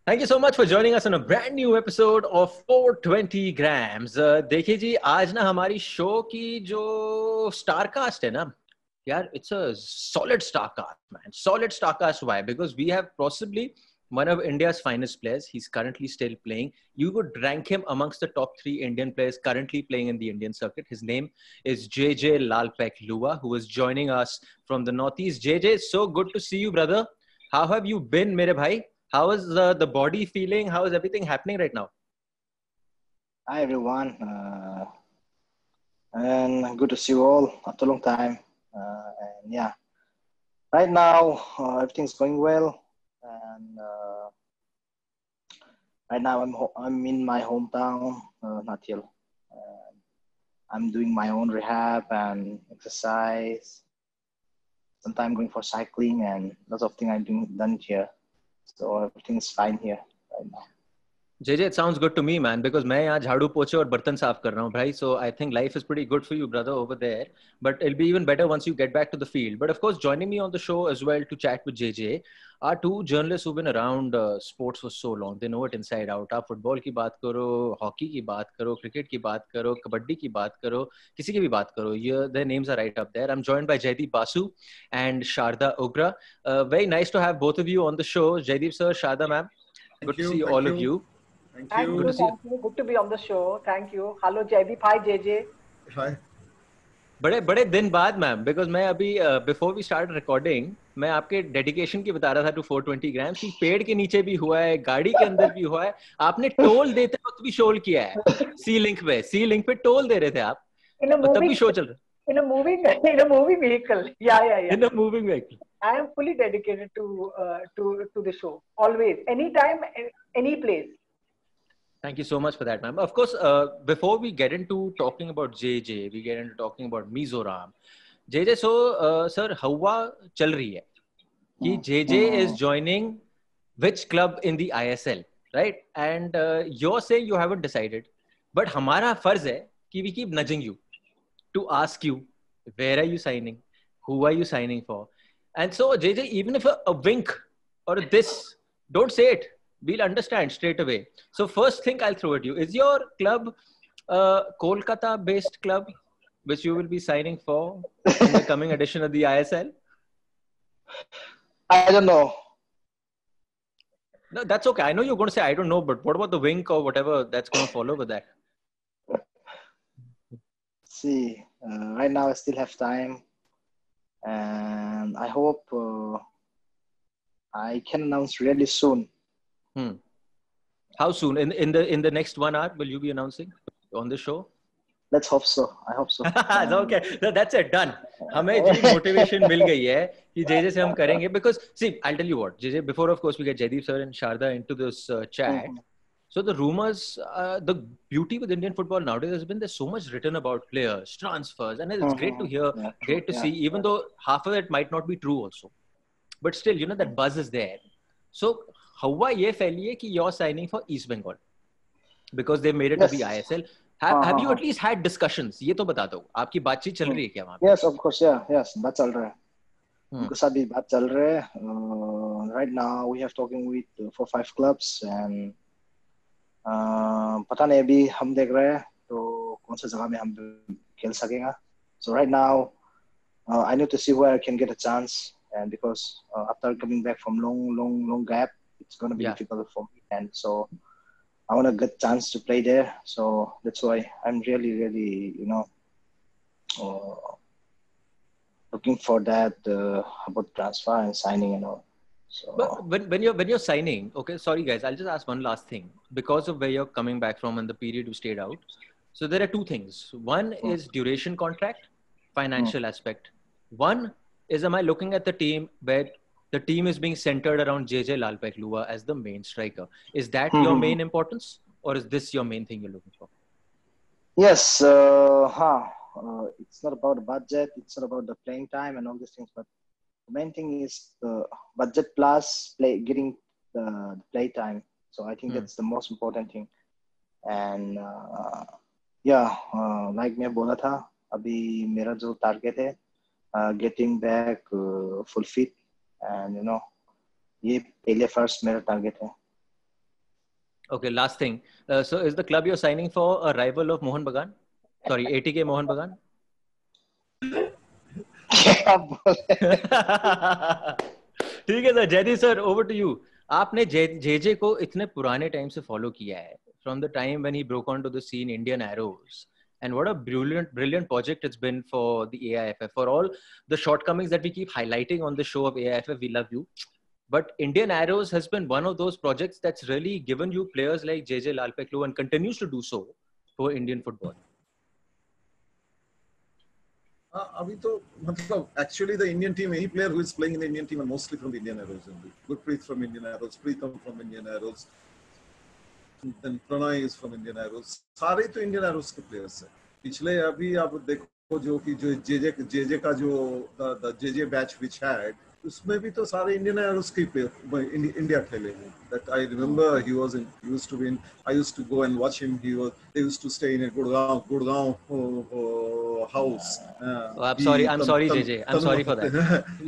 Thank you so much for joining us on a brand new episode of 420 grams. देखिए जी, आज ना हमारी show की जो स्टार कास्ट है ना यार, it's a solid star cast, man. Solid star cast. Why? Because we have possibly one of India's finest players. He's currently still playing. You would rank him amongst the top 3 Indian players currently playing in the Indian circuit. His name is JJ Lalpek Lua, who is joining us from the Northeast. JJ, so good to see you, brother. How have you been, mere bhai? How is the body feeling? How is everything happening right now? Hi everyone, and good to see you all after a long time. And yeah, right now everything's going well, and right now I'm in my hometown, Natil. I'm doing my own rehab and exercise. Sometimes going for cycling and lots of things I'm done here. So everything's fine here right now. JJ, it sounds good to me, man, because मैं यहाँ झाड़ू पोछे और बर्तन साफ कर रहा हूँ, भाई. So I think life is pretty good for you, brother, over there. But it'll be even better once you get back to the field. But of course, joining me on the show as well to chat with JJ are two journalists who've been around sports for so long. They know it inside out. आप football की बात करो, hockey की बात करो, cricket की बात करो, कबड्डी की बात करो, किसी की भी बात करो. Their names are right up there. I'm joined by Jaideep Basu and Sharda Ugra. Very nice to have both of you on the show. Jaideep sir, Sharda ma'am. Good to see all of you. Thank you. Good to be on the show. Thank you. Hello, Jaideep. Hi, JJ. Hi. बड़े दिन बाद ma'am, because मैं अभी before we start recording मैं आपके dedication की बता रहा था टू 420 ग्राम्स की. पेड़ के नीचे भी हुआ है, गाड़ी के अंदर भी हुआ है, आपने टोल देते वक्त भी शोल किया है. सी लिंक पे टोल दे रहे थे आप, तब भी शो चल रहा. In a moving vehicle. Yeah. In a moving vehicle. I am fully dedicated to the show. Always, anytime, any place. Thank you so much for that, ma'am. Of course, before we get into talking about JJ, we get into talking about Mizoram. JJ, so, sir, हवा चल रही है कि JJ is joining which club in the ISL, right? And you're saying you haven't decided, but हमारा फर्ज है कि we keep nudging you to ask you, where are you signing? Who are you signing for? And so, JJ, even if a wink or this, don't say it. We'll understand straight away. So first thing I'll throw at you, is your club Kolkata-based club, which you will be signing for in the coming edition of the ISL? I don't know. No, that's okay. I know you're going to say, I don't know, but what about the wink or whatever that's going to follow with that? See, right now I still have time, and I hope I can announce really soon. How soon? In the next 1 hour, will you be announcing on the show? Let's hope so. I hope so. Okay, so that's it. Done. हमें जी motivation मिल गई है कि JJ से हम करेंगे. Because see, I'll tell you what, JJ. Before, of course, we get Jaideep sir and Sharda into this chat. So the rumors, the beauty with Indian football nowadays has been there's so much written about players, transfers, and it's great to hear, great to see, even though half of it might not be true also. But still, you know, that buzz is there. So, हवा ये फैली है कि you're signing for East Bengal because they made it to the ISL. Have you at least had discussions? ये तो बता दो, आपकी बातचीत चल रही है क्या वहाँ पे? Yes, of course, yes, बात चल रहा है. उनके साथ भी बात चल रहा है. Right now we have talking with 4-5 clubs and पता नहीं अभी हम देख रहे हैं तो कौन सा जगह में हम खेल सकेगा. So right now I need to see where I can get a chance, and because after coming back from long gap, it's going to be difficult for me, and so I want a good chance to play there. So that's why I'm really looking for that about transfer and signing and all. So, but when you're signing, okay, sorry guys, I'll just ask one last thing. Because of where you're coming back from and the period you stayed out, so there are two things. One is duration contract, financial aspect. One is, am I looking at the team where the team is being centered around JJ Lalpek Lua as the main striker? Is that your main importance, or is this your main thing you're looking for? Yes, it's not about the budget, it's not about the playing time and all these things, but the main thing is the budget plus getting the play time. So I think that's the most important thing. And like मैं बोला था, अभी मेरा जो target है, getting back full fit, and ये पहले first मेरा target है. Okay, last thing. So is the club you're signing for a rival of Mohan Bagan? Sorry, ATK Mohan Bagan? क्या बोले? ठीक है sir. Jaideep sir, over to you. आपने JJ को इतने पुराने टाइम से फॉलो किया है, from the time when he broke onto the scene, Indian Arrows, and what a brilliant project it's been for the AIFF. For all the shortcomings that we keep highlighting on the show of AIFF, we love you. But Indian Arrows has been one of those projects that's really given you players like JJ Lalpeklu and continues to do so for Indian football. अभी तो मतलब actually the Indian team, any player who is playing in the Indian team are mostly from the Indian Arrows. Gurpreet from Indian Arrows, Preetham from Indian Arrows, then Pranay is from Indian Arrows. सारे तो Indian Arrows के players हैं. पिछले अभी आप देखो जो कि जो JJ का जो the JJ batch which had, उसमें भी तो सारे Indian Arrows के player India खेले हैं. That I remember he used to be in. I used to go and watch him. They used to stay in a Gurgaon house. Oh, I'm sorry, JJ. I'm sorry for that.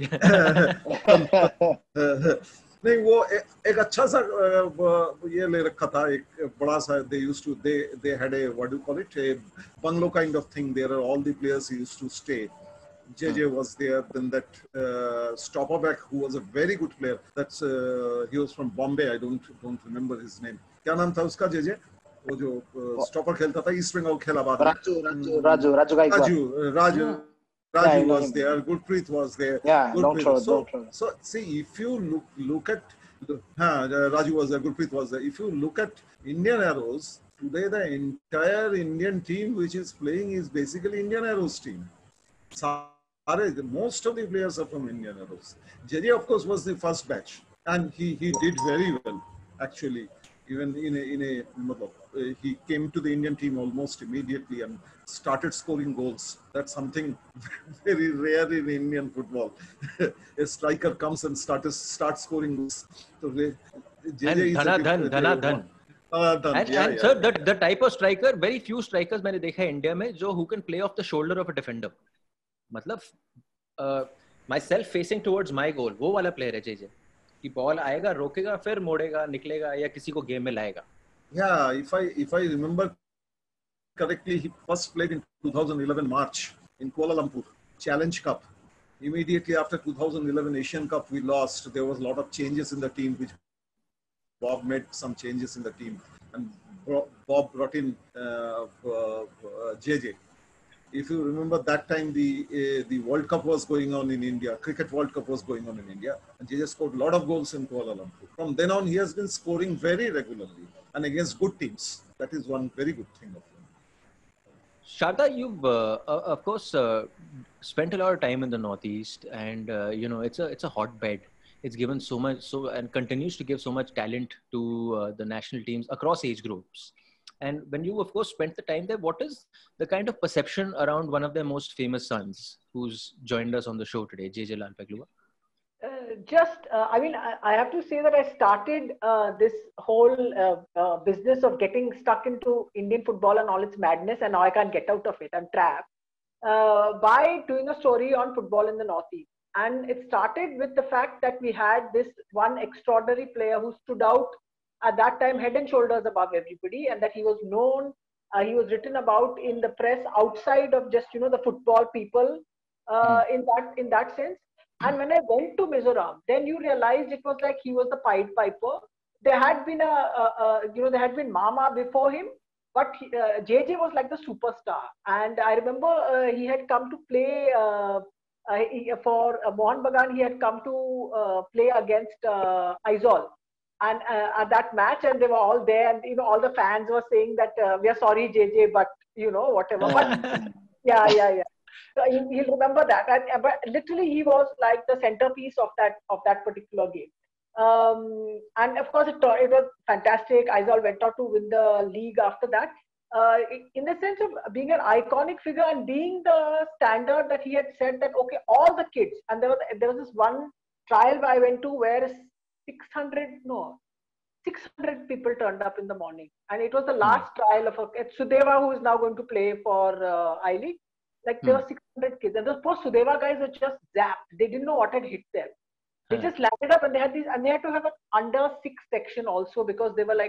नहीं वो एक अच्छा सा ये ले रखा था एक बड़ा सा they had a what do you call it, a bungalow kind of thing. There are all the players who used to stay. JJ was there. Then that stopper back who was a very good player. That's he was from Bombay. I don't remember his name. क्या नाम था उसका JJ? वो जो stopper खेलता था east Bengal खेला बाद में. Raju was there. Gurpreet was there. Yeah, Gurpreet. don't throw. So see, if you look at Raju was there. Gurpreet was there. If you look at Indian Arrows today, the entire Indian team which is playing is basically Indian Arrows team. Most of the players are from Indian Arrows. JJ, of course, was the first batch, and he did very well actually. Even he came to the Indian team almost immediately and started scoring goals. That's something very rare in Indian football. A striker comes and starts scoring goals. So JJ is Dhan. And sir, the type of striker, very few strikers मैंने देखा है India में जो who can play off the shoulder of a defender. मतलब myself facing towards my goal, वो वाला player है JJ. कि बॉल आएगा, रोकेगा, फिर मोड़ेगा, निकलेगा या किसी को गेम में लाएगा. Yeah, if I remember correctly, he first played in 2011 March in Kuala Lumpur Challenge Cup. Immediately after 2011 Asian Cup, we lost. There was a lot of changes in the team, which Bob made some changes in the team, and Bob brought in JJ. If you remember that time, the World Cup was going on in India. Cricket World Cup was going on in India, and JJ scored a lot of goals in Kuala Lumpur. From then on, he has been scoring very regularly and against good teams. That is one very good thing of him. Sharda, you've of course spent a lot of time in the Northeast, and it's a hotbed. It's given so much, and continues to give so much talent to the national teams across age groups. And when you, of course, spent the time there, what is the kind of perception around one of their most famous sons who's joined us on the show today, JJ Lalpeklu? I have to say that I started this whole business of getting stuck into Indian football and all its madness, and now I can't get out of it. I'm trapped by doing a story on football in the Northeast. And it started with the fact that we had this one extraordinary player who stood out at that time head and shoulders above everybody, and that he was known, he was written about in the press outside of just, the football people in that sense. And when I went to Mizoram, then you realized it was like he was the Pied Piper. There had been there had been Mama before him, but JJ was like the superstar. And I remember he had come to play for Mohan Bagan. He had come to play against Aizawl. And at that match, and they were all there, and all the fans were saying that we are sorry, JJ, but whatever. But yeah. So he'll remember that. But literally, he was like the centerpiece of that particular game. And of course, it was fantastic. Aizawl went on to win the league after that. In the sense of being an iconic figure and being the standard that he had said that, okay, all the kids, and there was this one trial I went to where 600 people turned up in the morning, and it was the last trial of Sudeva, who is now going to play for I-League. Like there were 600 kids, and those poor Sudeva guys were just zapped. They didn't know what had hit them. They just landed up, and they had to have an under 6 section also, because they were like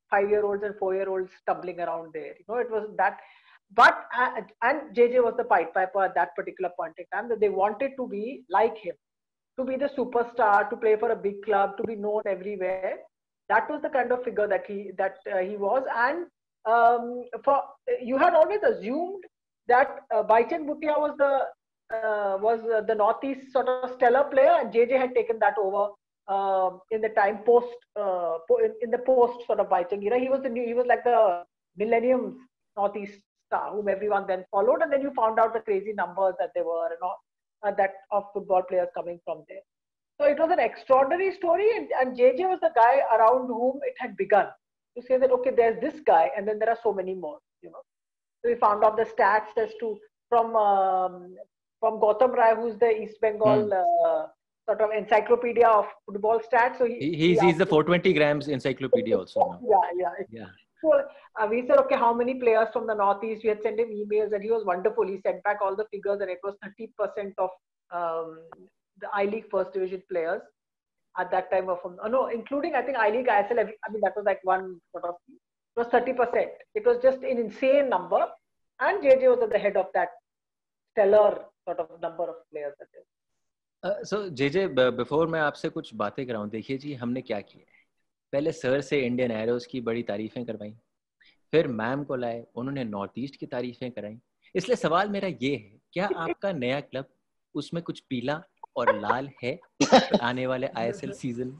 5-year-olds and 4-year-olds tumbling around there. You know, it was that. But and JJ was the Pied Piper at that particular point in time, that they wanted to be like him, to be the superstar, to play for a big club, to be known everywhere. That was the kind of figure that he was. And for you had always assumed that Baichung Bhutia was the Northeast sort of stellar player, and JJ had taken that over in the time post in the post sort of Baichung era. He was like the millennium Northeast star whom everyone then followed, and then you found out the crazy numbers that they were, and all that of football players coming from there. So it was an extraordinary story, and JJ was the guy around whom it had begun, to say that, okay, there's this guy, and then there are so many more, you know. So we found out the stats as to from Gautam Rai, who's the East Bengal sort of encyclopedia of football stats. So he's the 420 grams encyclopedia also now. Yeah. So we said, okay, how many players from the Northeast? We had sent him emails, and he was wonderful. He sent back all the figures, and it was 30% of the I-League First Division players at that time including I think I-League, ISL. I mean, that was like one sort of, it was 30%. It was just an insane number, and JJ was at the head of that stellar sort of number of players. So JJ, before मैं आपसे कुछ बातें कराऊं, देखिए जी, हमने क्या किया है. पहले सर से इंडियन एरोज की बड़ी तारीफें करवाई, फिर मैम को लाए, उन्होंने नॉर्थ ईस्ट की तारीफें कराई. इसलिए सवाल मेरा ये है, क्या आपका नया क्लब उसमें कुछ पीला और लाल है आने वाले ISL season?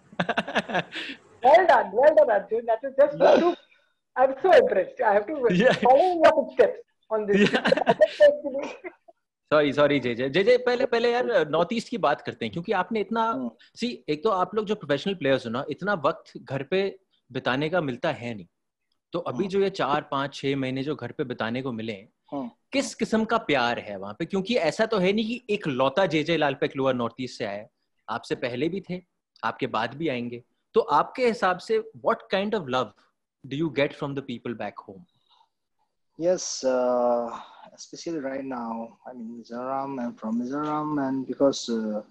Well done, Arjun. That is just too. I'm so impressed. I have to follow your footsteps on this. Sorry JJ पहले यार नॉर्थ ईस्ट की बात करते हैं, क्योंकि आपने इतना एक तो आप लोग जो प्रोफेशनल प्लेयर्स हो ना, इतना वक्त घर पे बिताने का मिलता है नहीं. तो अभी जो ये 4, 5, 6 महीने जो घर पे बिताने को मिले, किस किस्म का प्यार है वहां पे? क्योंकि ऐसा तो है नहीं कि एक लौता JJ Lalpekhlua north east से आया. आपसे पहले भी थे, आपके बाद भी आएंगे. तो आपके हिसाब से what kind of love do you get from the people back home? Yes, especially right now, I'm in Mizoram. I'm from Mizoram, and because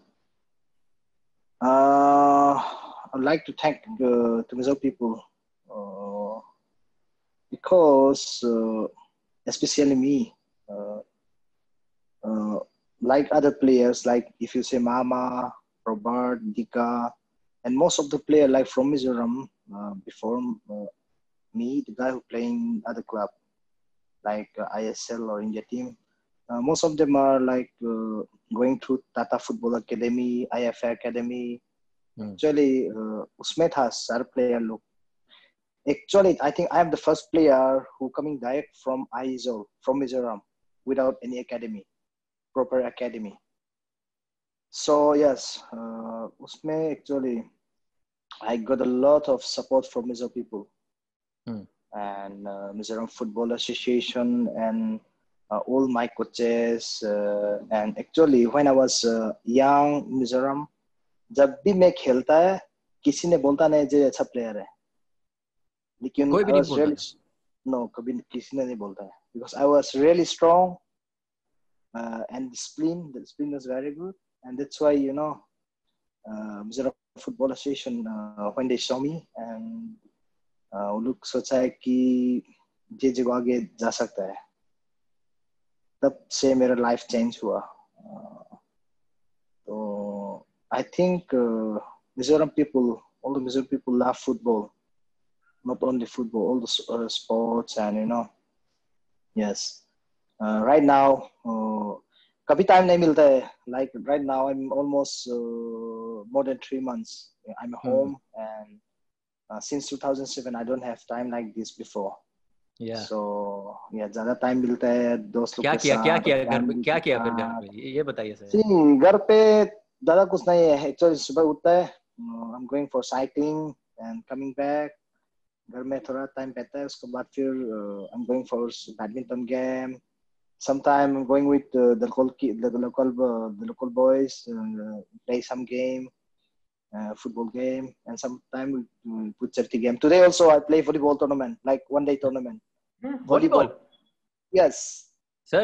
I'd like to thank the Mizo people because especially me, like other players, like if you say Mama, Robert, Dika, and most of the players like from Mizoram before me, the guy who playing other club, like ISL or India team. Most of them are like going through Tata Football Academy, IFA Academy. Actually, usme tha sar player look. Actually, I think I am the first player who coming direct from ISL, from Mizoram, without any academy, proper academy. So yes, usme actually I got a lot of support from Mizo people. And Mizoram Football Association and all my coaches. And actually, when I was young in Mizoram, जब भी मैं खेलता है, किसी ने बोलता नहीं जे अच्छा प्लेयर है. लेकिन कोई भी नहीं बोलता. No, कभी किसी ने नहीं बोलता है. Because I was really strong and discipline. The discipline was very good, and that's why Mizoram Football Association when they saw me and वो लोग सोचा है कि जे जगह आगे जा सकता है, तब से मेरा लाइफ चेंज हुआ. तो I think Mizoram people, all the Mizoram people love football, not only football, all the other sports, and yes. Right now, कभी time नहीं मिलता है. Like right now, I'm almost more than 3 months. I'm home and. Since 2007, I don't have time like this before. Yeah. So yeah, ज़्यादा time मिलता है दोस्त लोग के साथ. क्या किया घर पे? ये बताइए सर. See, घर पे ज़्यादा कुछ नहीं है. Actually सुबह उठता है, I'm going for cycling and coming back. घर में थोड़ा time रहता है, उसके बाद फिर I'm going for badminton game. Sometimes I'm going with the local boys, play some game. Football game, and sometimes we put charity game. Today also I play volleyball tournament, like 1-day tournament. Volleyball? Yes. Sir,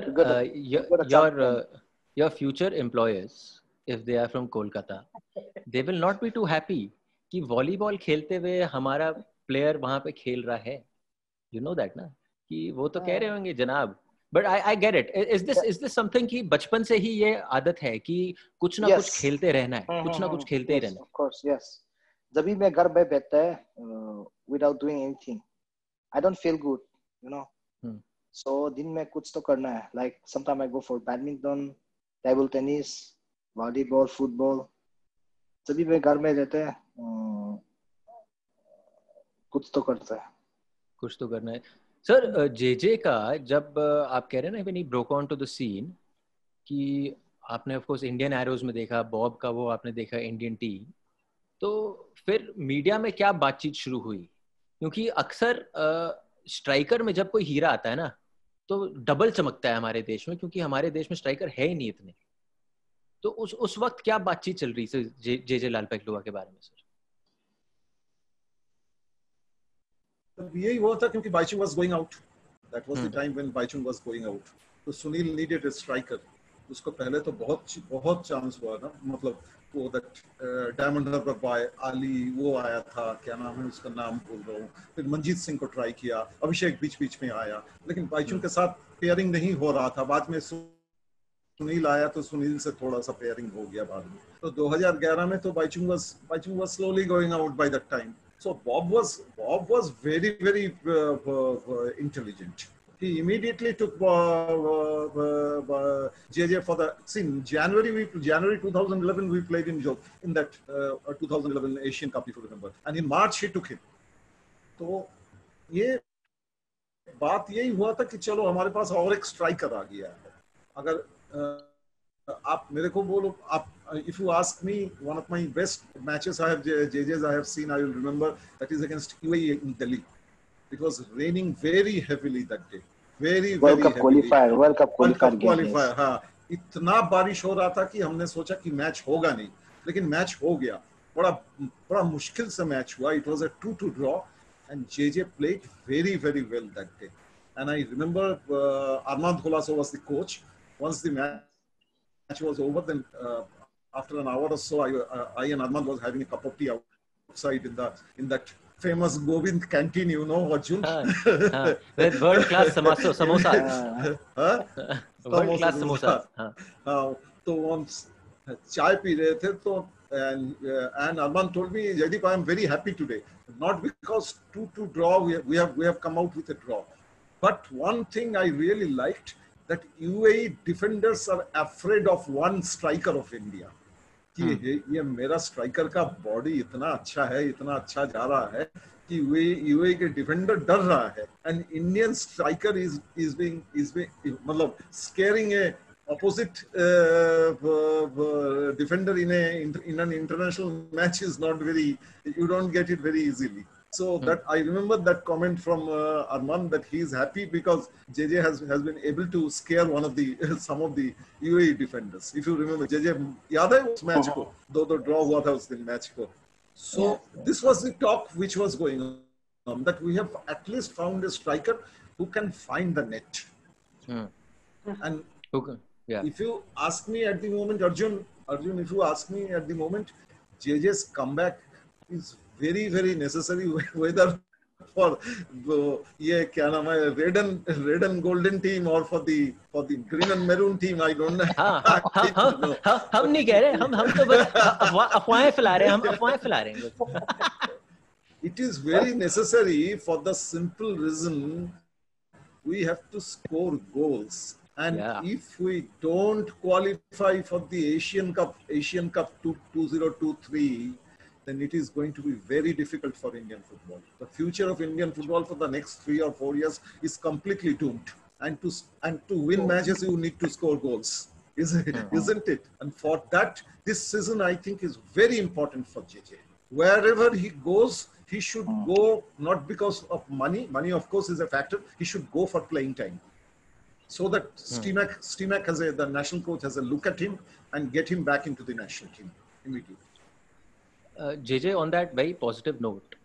your future employers, if they are from Kolkata, they will not be too happy कि volleyball खेलते हुए हमारा player वहां पे खेल रहा है, you know that ना, कि वो तो कह रहे होंगे जनाब, but I get it. Is this something कि बचपन से ही ये आदत है कि कुछ ना कुछ खेलते रहना है, कुछ ना कुछ खेलते ही रहना है? Of course, yes. जब भी मैं घर में बैठता है without doing anything, I don't feel good, you know. So दिन में कुछ तो करना है. Like sometime I go for badminton, table tennis, volleyball, football. जब भी मैं घर में रहता है कुछ तो करता है. कुछ तो करना है. सर जेजे का जब आप कह रहे हैं ना when he broke on to the scene, कि आपने ऑफ कोर्स इंडियन एरोज में देखा, बॉब का वो आपने देखा इंडियन टीम, तो फिर मीडिया में क्या बातचीत शुरू हुई? क्योंकि अक्सर स्ट्राइकर में जब कोई हीरा आता है ना तो डबल चमकता है हमारे देश में, क्योंकि हमारे देश में स्ट्राइकर है ही नहीं इतने. तो उस वक्त क्या बातचीत चल रही सर जेजे लाल पेखलुआ के बारे में सर? यही हुआ था क्योंकि Bhaichung was going out. That was the time when Bhaichung was going out. तो सुनील नीडेड अ स्ट्राइकर. उसको पहले तो बहुत चांस हुआ ना, मतलब वो दैट डायमंड हार्बर बॉय आली वो आया था, क्या नाम है उसका, नाम भूल रहा हूँ. फिर मंजीत सिंह को ट्राई किया, अभिषेक बीच बीच में आया, लेकिन बाइचुंग के साथ पेयरिंग नहीं हो रहा था. बाद में सुनील आया तो सुनील से थोड़ा सा पेयरिंग हो गया बाद में. तो 2011 में तो Bhaichung was slowly going out by that time. So Bob was very intelligent. He immediately took JJ for the. See, in January 2011 we played in that 2011 Asian Cup, if you remember, and in March he took him. तो ये बात यही हुआ था कि चलो हमारे पास और एक स्ट्राइकर आ गया है. अगर आप मेरे को बोलो, आप if you ask me, one of my best matches I have JJ's I have seen, I will remember, that is against UAE in Delhi. It was raining very heavily that day. World Cup qualifier. हाँ, इतना बारिश हो रहा था कि हमने सोचा कि मैच होगा नहीं, लेकिन मैच हो गया. बड़ा मुश्किल से मैच हुआ. It was a 2-2 draw and JJ played very well that day. And I remember Armand Kholaso was the coach. Once the match was over, then after an hour or so, I and Armand was having a cup of tea outside in that famous Govind canteen, you know, Arjun. With world class samosa. World class samosa. तो हम चाय P रहे थे, तो and Armand told me, Jaideep, I am very happy today, not because 2-2 draw, we have come out with a draw, but one thing I really liked, that UAE defenders are afraid of one striker of India. कि ये मेरा striker का body इतना अच्छा है, इतना अच्छा जा रहा है कि UAE के डिफेंडर डर रहा है. And Indian striker is being मतलब scaring a opposite defender in an international match is not very, you don't get it very easily. So that I remember that comment from Arman, that he is happy because JJ has been able to scare one of the some of the UAE defenders. If you remember, JJ yaad hai us match ko, though the draw hua tha us din match ko. So this was the talk which was going on, that we have at least found a striker who can find the net. And if you ask me at the moment, Arjun, if you ask me at the moment, JJ's comeback is very necessary, whether for ये क्या नाम है, red and golden team or for the green and maroon team, I don't know. हम नहीं कह रहे, हम तो बस अफवाहें फैला रहे हैं. It is very necessary for the simple reason we have to score goals. And if we don't qualify for the Asian Cup 2023, then it is going to be very difficult for Indian football. The future of Indian football for the next 3 or 4 years is completely doomed. And to win matches, you need to score goals, isn't it? And for that, this season I think is very important for JJ. Wherever he goes, he should go not because of money. Money, of course, is a factor. He should go for playing time, so that Stimac the national coach has a look at him and get him back into the national team immediately. JJ, on that very positive note,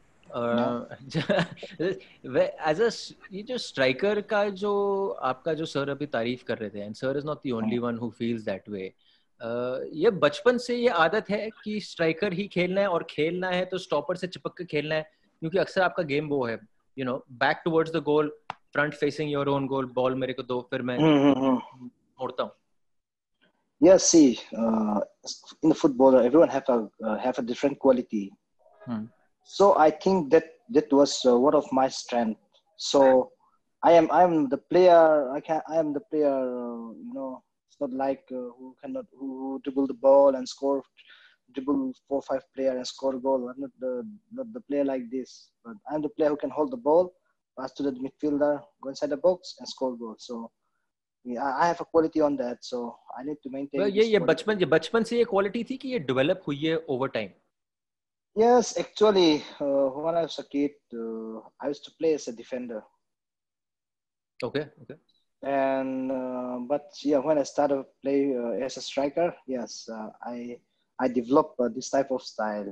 as a ये जो striker का जो आपका जो sir अभी तारीफ कर रहे थे, and sir is not the only one who feels that way. ये बचपन से ये आदत है कि स्ट्राइकर ही खेलना है, और खेलना है तो स्टॉपर से चिपक के खेलना है, क्योंकि अक्सर आपका गेम वो है, you know, back towards the goal, front facing your own goal, ball मेरे को दो, फिर मैं मोड़ता हूँ. Yes, see, in the football, everyone have a different quality. So I think that was one of my strength. So I am the player. I am the player. You know, it's not like who dribble the ball and dribble 4-5 player and score a goal. I'm not the player like this. But I'm the player who can hold the ball, pass to the midfielder, go inside the box and score goal. So yeah, I have a quality on that. So I need to maintain. ये बचपन से ये quality थी कि ये develop हुई है over time? Yes, actually, when I was a kid, I used to play as a defender. Okay. And but yeah, when I started play as a striker, yes, I developed this type of style.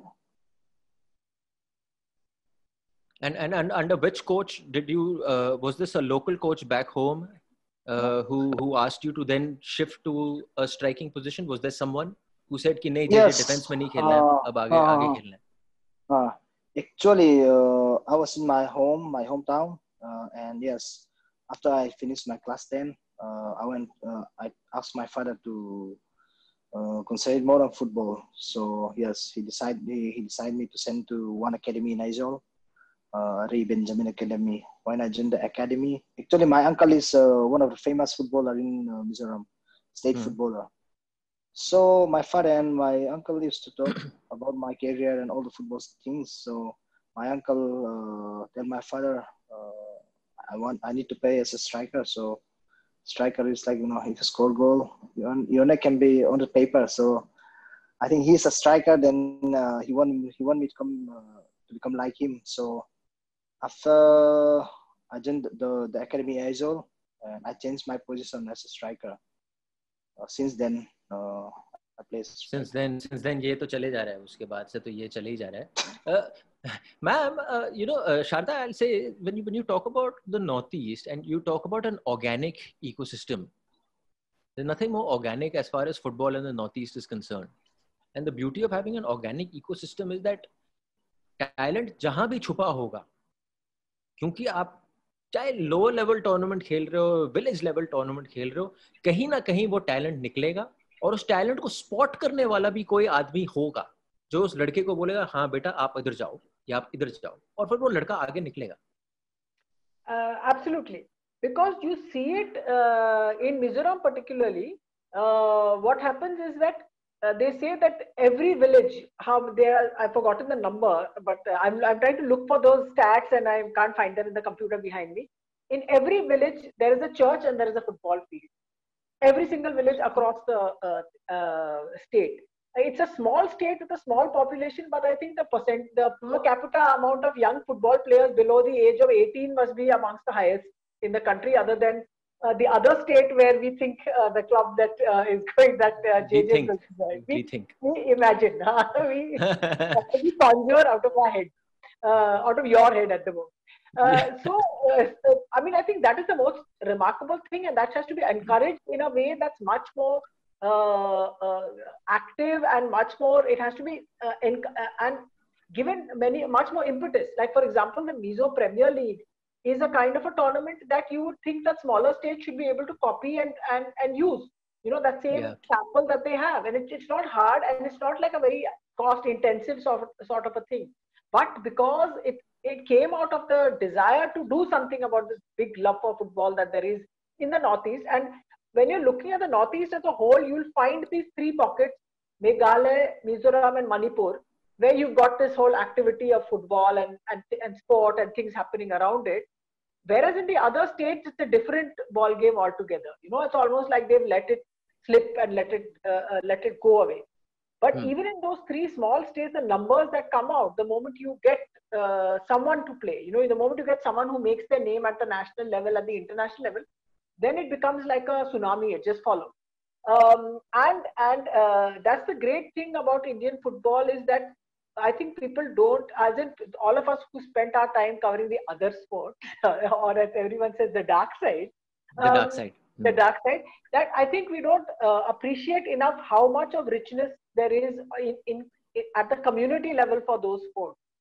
And under which coach did you? Was this a local coach back home who asked you to then shift to a striking position? Was there someone who said कि नहीं Yes. defense में नहीं खेलना है, अब आगे खेलना है? Actually, I was in my hometown, and yes, after I finished my class 10, I asked my father to concentrate more on football. So yes, he decided me to send to one academy in Aizawl, Ray Benjamin Academy. When I joined the academy, actually my uncle is one of the famous footballer in Mizoram, state footballer. So my father and my uncle used to talk about my career and all the football things. So my uncle tell my father, I need to play as a striker. So striker is like, you know, if you score goal, your name can be on the paper. So I think he's a striker. Then he want me to become like him. So after I joined the academy Aizawl, and I changed my position as a striker. Since then, I play. Since then ये तो चले जा रहा है, उसके बाद से तो ये चले ही जा रहा है. Ma'am, you know, Sharda, I'll say when you talk about the Northeast and you talk about an organic ecosystem, there's nothing more organic as far as football in the Northeast is concerned. And the beauty of having an organic ecosystem is that talent जहाँ भी छुपा होगा, क्योंकि आप चाहे lower level tournament खेल रहे हो, विलेज लेवल टूर्नामेंट खेल रहे हो, कहीं ना कहीं वो टैलेंट निकलेगा और उस टैलेंट को स्पॉट करने वाला भी कोई आदमी होगा जो उस लड़के को बोलेगा हाँ बेटा आप इधर जाओ या आप इधर जाओ, और फिर वो लड़का आगे निकलेगा. Absolutely, because you see it in Mizoram particularly. What happens is that they say that every village, I've forgotten the number, but I'm trying to look for those stats and I can't find them in the computer behind me. In every village there is a church and there is a football field. Every single village across the state. It's a small state with a small population, but I think the per capita amount of young football players below the age of 18 must be amongst the highest in the country, other than the other state where we think the club that is going that JJ. We imagine. We conjure out of our head, out of your head at the moment. So I mean, I think that is the most remarkable thing, and that has to be encouraged in a way that's much more active and much more. It has to be and given much more impetus. Like for example, the Mizo Premier League is a kind of a tournament that you would think that smaller states should be able to copy and use. You know, that same sample that they have, and it's not hard, and it's not like a very cost-intensive sort of a thing. But because it came out of the desire to do something about this big love for football that there is in the Northeast. And when you're looking at the Northeast as a whole, you'll find these three pockets, Meghalaya, Mizoram and Manipur, where you've got this whole activity of football and sport and things happening around it. Whereas in the other states, it's a different ball game altogether. You know, it's almost like they've let it slip and let it go away. But even in those three small states, the numbers that come out, the moment you get someone to play, you know, the moment you get someone who makes their name at the national level, at the international level, then it becomes like a tsunami. It just follows. And that's the great thing about Indian football is that I think people don't, as in all of us who spent our time covering the other sport, or as everyone says, the dark side. The dark side. The dark side, that I think we don't appreciate enough how much of richness there is in at the community level for those sports.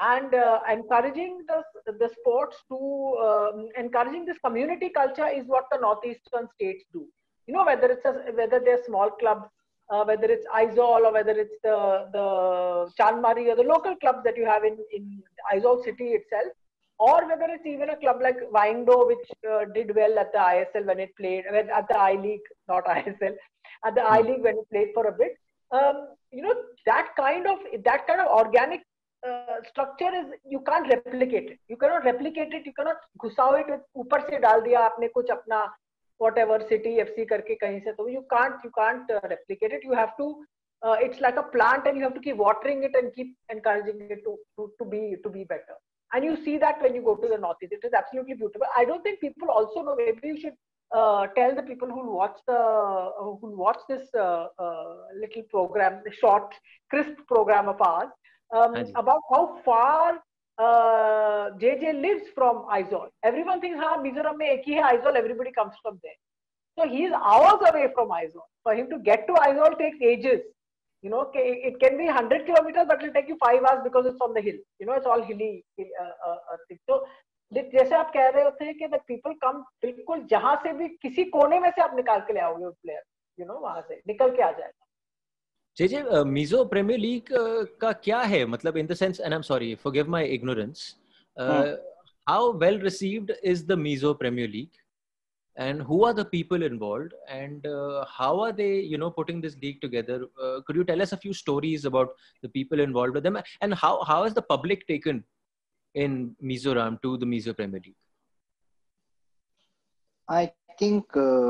and encouraging the sports to encouraging this community culture is what the northeastern states do. You know, whether they're small clubs, whether it's Aizawl or whether it's the Chanmari or the local clubs that you have in Aizawl city itself, or whether it's even a club like Wyandotte, which did well at the ISL when it played, at the I League, not ISL, at the I League when it played for a bit. You know, that kind of organic structure is, you can't replicate it. You cannot replicate it. You cannot घुसाओ it with ऊपर से डाल दिया आपने कुछ अपना whatever city FC करके कहीं से, तो you can't replicate it. You have to it's like a plant, and you have to keep watering it and keep encouraging it to be better. And you see that when you go to the Northeast, it is absolutely beautiful. I don't think people also know. Maybe you should tell the people who watch this little program, the short, crisp program of ours, about how far JJ lives from Aizawl. Everyone thinks, हाँ, Mizoram में एक ही है Aizawl. Everybody comes from there. So he is hours away from Aizawl. For him to get to Aizawl takes ages. You know, it can be 100 kilometers, but it will take you 5 hours because it's on the hill. You know, it's all hilly thing. So जैसे आप कह रहे होते हैं कि the people come, बिल्कुल जहाँ से भी किसी कोने में से आप निकाल के ले आओगे वो player, you know, वहाँ से निकल के आ जाएगा. JJ, Mizo Premier League का क्या है? मतलब in the sense, and I'm sorry, forgive my ignorance. How well received is the Mizo Premier League? And who are the people involved, and how are they, you know, putting this league together? Could you tell us a few stories about the people involved with them, and how has the public taken in Mizoram to the Mizo Premier League? I think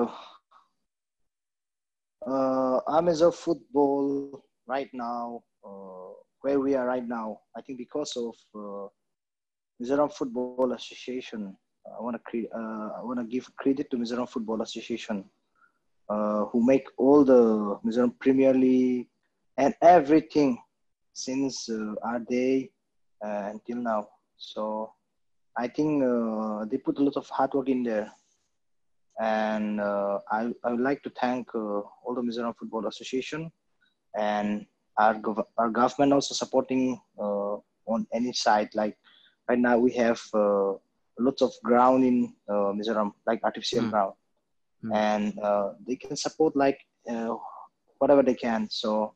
Mizo football right now, where we are right now, I think because of Mizoram Football Association. I want to give credit to Mizoram Football Association, who make all the Mizoram Premier League and everything since our day until now. So I think they put a lot of hard work in there, and I would like to thank all the Mizoram Football Association and our government also supporting on any side. Like right now we have lots of ground in Mizoram, like artificial ground, and they can support like whatever they can. So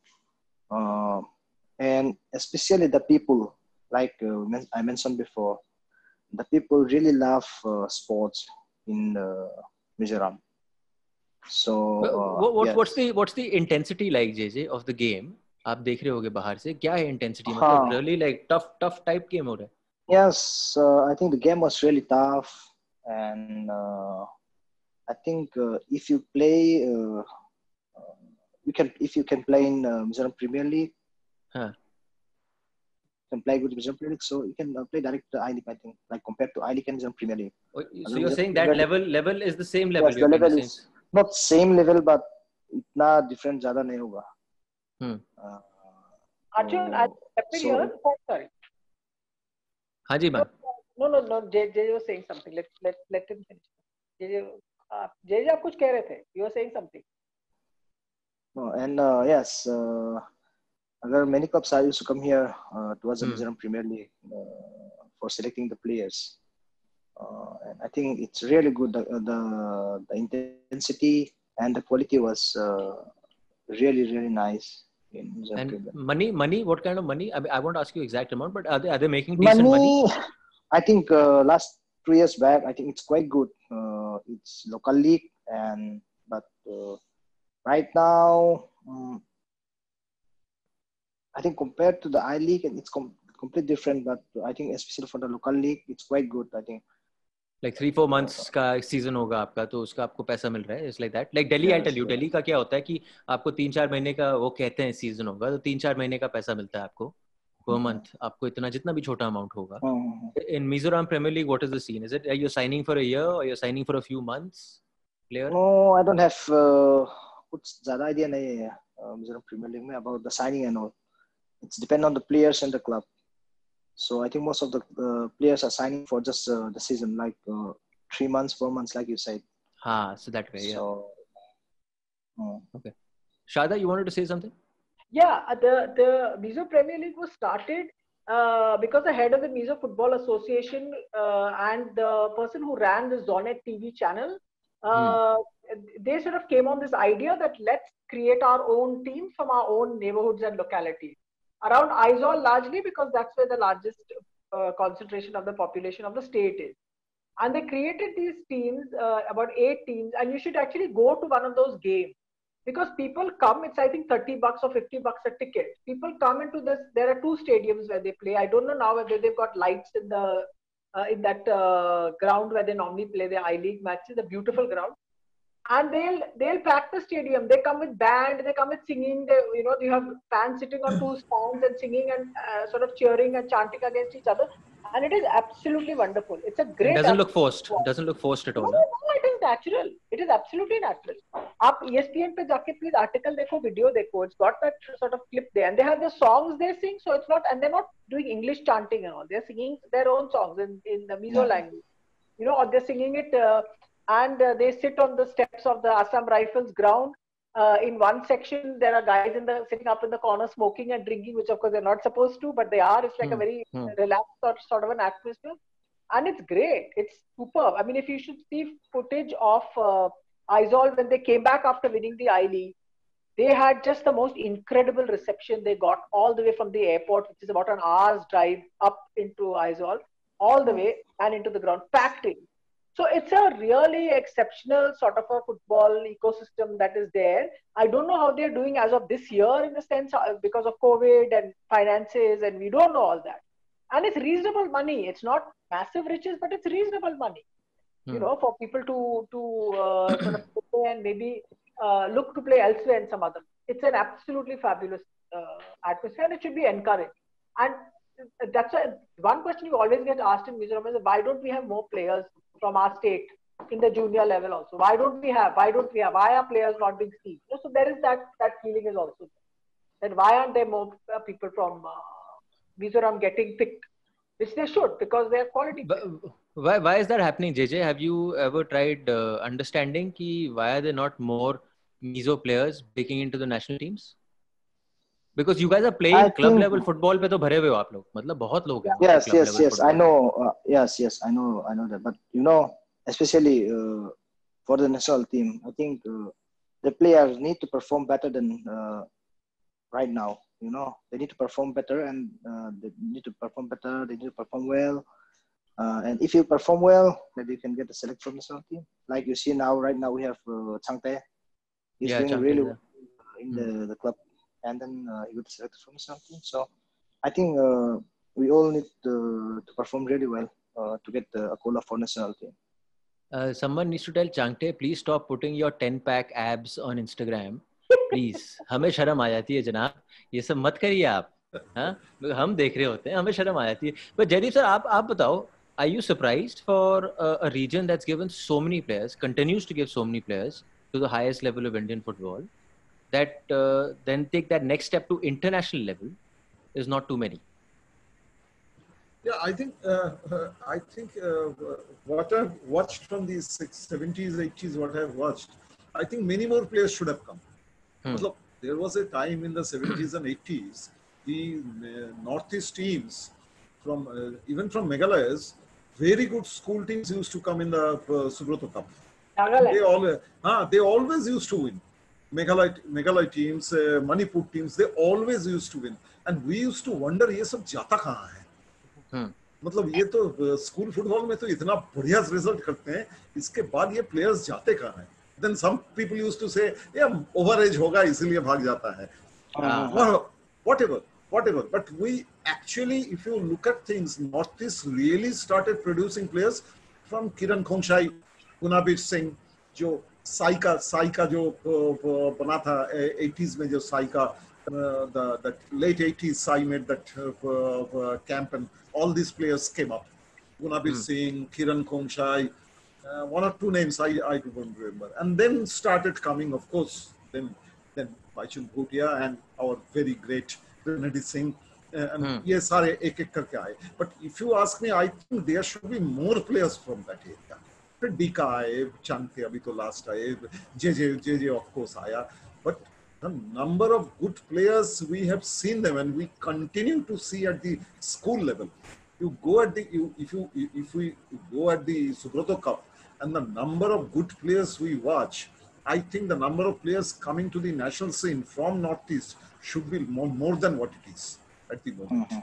and especially the people, like I mentioned before, the people really love sports in Mizoram. So what's the intensity like, JJ, of the game? आप देख रहे होगे बाहर से, क्या है intensity? मतलब really like tough type game हो रहा है? Yes, I think the game was really tough, and I think if you play, if you can play in Mizoram Premier League, you can play with Mizoram Premier League, so you can play direct to I League. I think, like compared to I League and Mizoram Premier League. So you're saying that level is the same level? Yes, the level is not same level, but इतना different ज़्यादा नहीं होगा. Arjun, I here. Sorry. हाँ जी, ma'am. No. JJ was saying something. Let him finish. JJ, आप कुछ कह रहे थे. You were saying something. No, and yes, many clubs are used to come here towards the Mizoram Premier League for selecting the players. And I think it's really good. The intensity and the quality was really nice. And money, what kind of money? I won't ask you exact amount, but are they making decent money? I think last 2 years back, I think it's quite good. It's local league, but right now, I think compared to the I League, it's completely different. But I think especially for the local league, it's quite good. I think. Like 3-4 months का season होगा आपका, तो उसका आपको पैसा मिल रहा है. It's like that. Like Delhi, I'll tell you, Delhi का क्या होता है कि आपको 3-4 महीने का वो कहते हैं season होगा, तो 3-4 महीने का पैसा मिलता है आपको per month. आपको इतना जितना भी छोटा amount होगा. In Mizoram Premier League, what is the scene? Is it you're signing for a year or you're signing for a few months? Player? No, I don't have कुछ ज़्यादा idea नहीं है Mizoram Premier League में about the signing and all. It's depend on the players and the club. So I think most of the players are signing for just the season, like 3 months, 4 months, like you said. So that way, yeah. So, okay. Shada, you wanted to say something? Yeah, the Mizo Premier League was started because the head of the Mizo Football Association and the person who ran the Zonet TV channel, they sort of came on this idea that let's create our own teams from our own neighborhoods and localities around Aizawl, largely because that's where the largest concentration of the population of the state is. And they created these teams, about 8 teams, and you should actually go to one of those games because people come. It's I think $30 or $50 a ticket. People come into this. There are 2 stadiums where they play. I don't know now whether they've got lights in the in that ground where they normally play their I-League matches. A beautiful ground. And they'll pack the stadium. They come with band. They come with singing. They, you have fans sitting on 2 stands and singing and sort of cheering and chanting against each other. And it is absolutely wonderful. It's a great. It doesn't look forced. It doesn't look forced at all. No, it is natural. It is absolutely natural. Up ESPN पे जाके please article देखो, video देखो. It's got that sort of clip there, and they have the songs they sing. So it's not, and they're not doing English chanting and all. They're singing their own songs in the Mizo language. Or they're singing it. And they sit on the steps of the Assam Rifles ground. In one section, there are guys sitting up in the corner smoking and drinking, which of course they're not supposed to, but they are. It's like a very relaxed sort of an atmosphere. And it's great. It's superb. I mean, if you should see footage of Aizawl when they came back after winning the I-League, they had just the most incredible reception. They got all the way from the airport, which is about an hour's drive up into Aizawl, all the way and into the ground, packed in. So it's a really exceptional sort of a football ecosystem that is there. I don't know how they're doing as of this year in the sense because of COVID and finances, and we don't know all that. And it's reasonable money. It's not massive riches, but it's reasonable money, for people to sort of play and maybe look to play elsewhere in some other. It's an absolutely fabulous atmosphere, and it should be encouraged. And that's one question you always get asked in Mizoram is, why don't we have more players from our state in the junior level also? Why are players not being seen? So there is that feeling is also there. That why aren't there more people from Mizoram getting picked, which they should, because they are quality. But why is that happening, JJ? Have you ever tried understanding why are there not more Mizo players breaking into the national teams? Because you guys are playing club level football पे तो भरे हुए हो आप लोग, मतलब बहुत लोग हैं. Yes, I know. Yes, I know that. But especially for the national team, I think the players need to perform better than right now. They need to perform better, and they need to perform better. They need to perform well. And if you perform well, maybe you can get the select from the national team. Like you see now, right now we have Changte. He's doing really well in the club. And then he got selected from something. So I think we all need to perform really well to get a call up for national team. Someone needs to tell Changte, please stop putting your 10-pack abs on Instagram. Please. हमें शर्म आ जाती है जनाब. ये सब मत करिए आप. हाँ? हम देख रहे होते हैं. हमें शर्म आ जाती है. But Jaideep sir, आप बताओ, are you surprised for a region that's given so many players, continues to give so many players to the highest level of Indian football, that then take that next step to international level is not too many? Yeah, I think what I've watched from these 70s, 80s, what I've watched, I think many more players should have come. Look, there was a time in the 70s and 80s, the Northeast teams, even from Meghalayas, very good school teams used to come in the Subroto Cup. They always used to win. Meghalaya teams, Manipur teams, they always used to win. And we used to wonder, ये सब जाता कहाँ है? मतलब ये तो school football में तो इतना बढ़िया रिजल्ट करते हैं, इसके बाद ये प्लेयर्स जाते कहाँ हैं? Then some people used to say, yeah, overage होगा इसलिए भाग जाता है. Well, whatever. But we actually, if you look at things, Northeast really started producing players from Kiran Khongshai, Punabir Singh, जो साइका जो बना था 80s में, जो Saika the late 80s Sai made that camp, and all these players came up. Punabir Singh, Kiran Khongshai, one or two names I don't remember, and then started coming, of course, then Baichung Bhutia and our very great Trinity Singh, and ये सारे एक करके आए. But if you ask me, I think there should be more players from that area. Dika आए, Changte अभी तो last आए, JJ of course आया, but a number of good players we have seen them and we continue to see at the school level. You go at the if we go at the Subroto Cup and the number of good players we watch, I think the number of players coming to the national scene from Northeast should be more than what it is at the moment.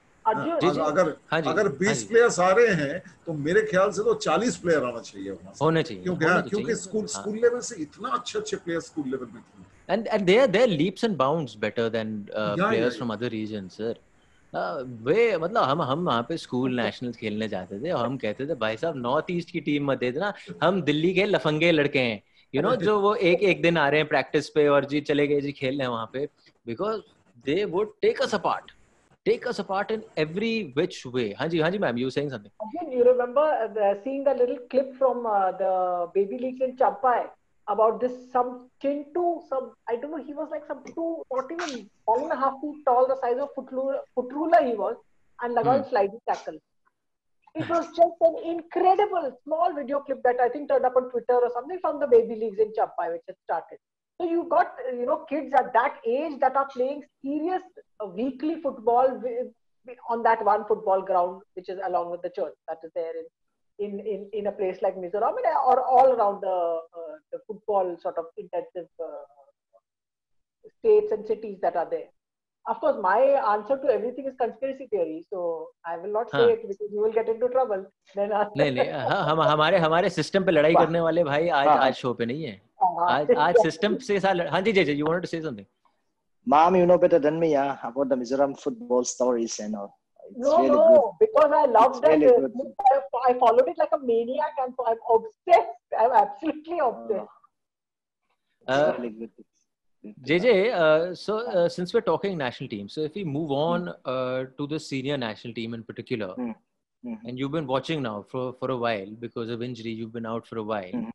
अगर 20 players आ रहे हैं तो मेरे ख्याल से तो 40 player आना चाहिए वहां से, होने चाहिए क्योंकि स्कूल लेवल से इतना अच्छे प्लेयर स्कूल लेवल में थे. And they're leaps and bounds better than players from other regions, sir. वे मतलब हम वहाँ पे स्कूल नेशनल खेलने जाते थे और हम कहते थे भाई साहब नॉर्थ ईस्ट की टीम मत दे देना, हम दिल्ली के लफंगे लड़के हैं, you know, जो वो एक दिन आ रहे हैं प्रैक्टिस पे और जी चले गए जी खेलने वहाँ पे, because they would take us apart in every which way. हाँ जी ma'am, you were saying something. Again, you remember seeing the little clip from the baby leagues in Champai about this some Chintu, I don't know, he was like some not even 1.5 feet tall, the size of Futrula he was, and Lagal sliding tackle. It was just an incredible small video clip that I think turned up on Twitter or something from the baby leagues in Champai, which had started. So you got, kids at that age that are playing serious weekly football on that one football ground, which is along with the church that is there in a place like Mizoram or all around the football sort of intensive states and cities that are there. Of course, my answer to everything is conspiracy theory, so I will not say it because you will get into trouble. Then नहीं हम हमारे system पे लड़ाई करने वाले भाई आज show पे नहीं है. आज सिस्टम से साथ. हाँ जी you wanted to say something? Mom, you know better than me, about the Mizoram football stories and all. No, because I loved that. I followed it like a maniac, and so I'm obsessed. I'm absolutely obsessed. Really good. JJ, so since we're talking national team, so if we move on to the senior national team in particular, and you've been watching now for a while because of injury, you've been out for a while.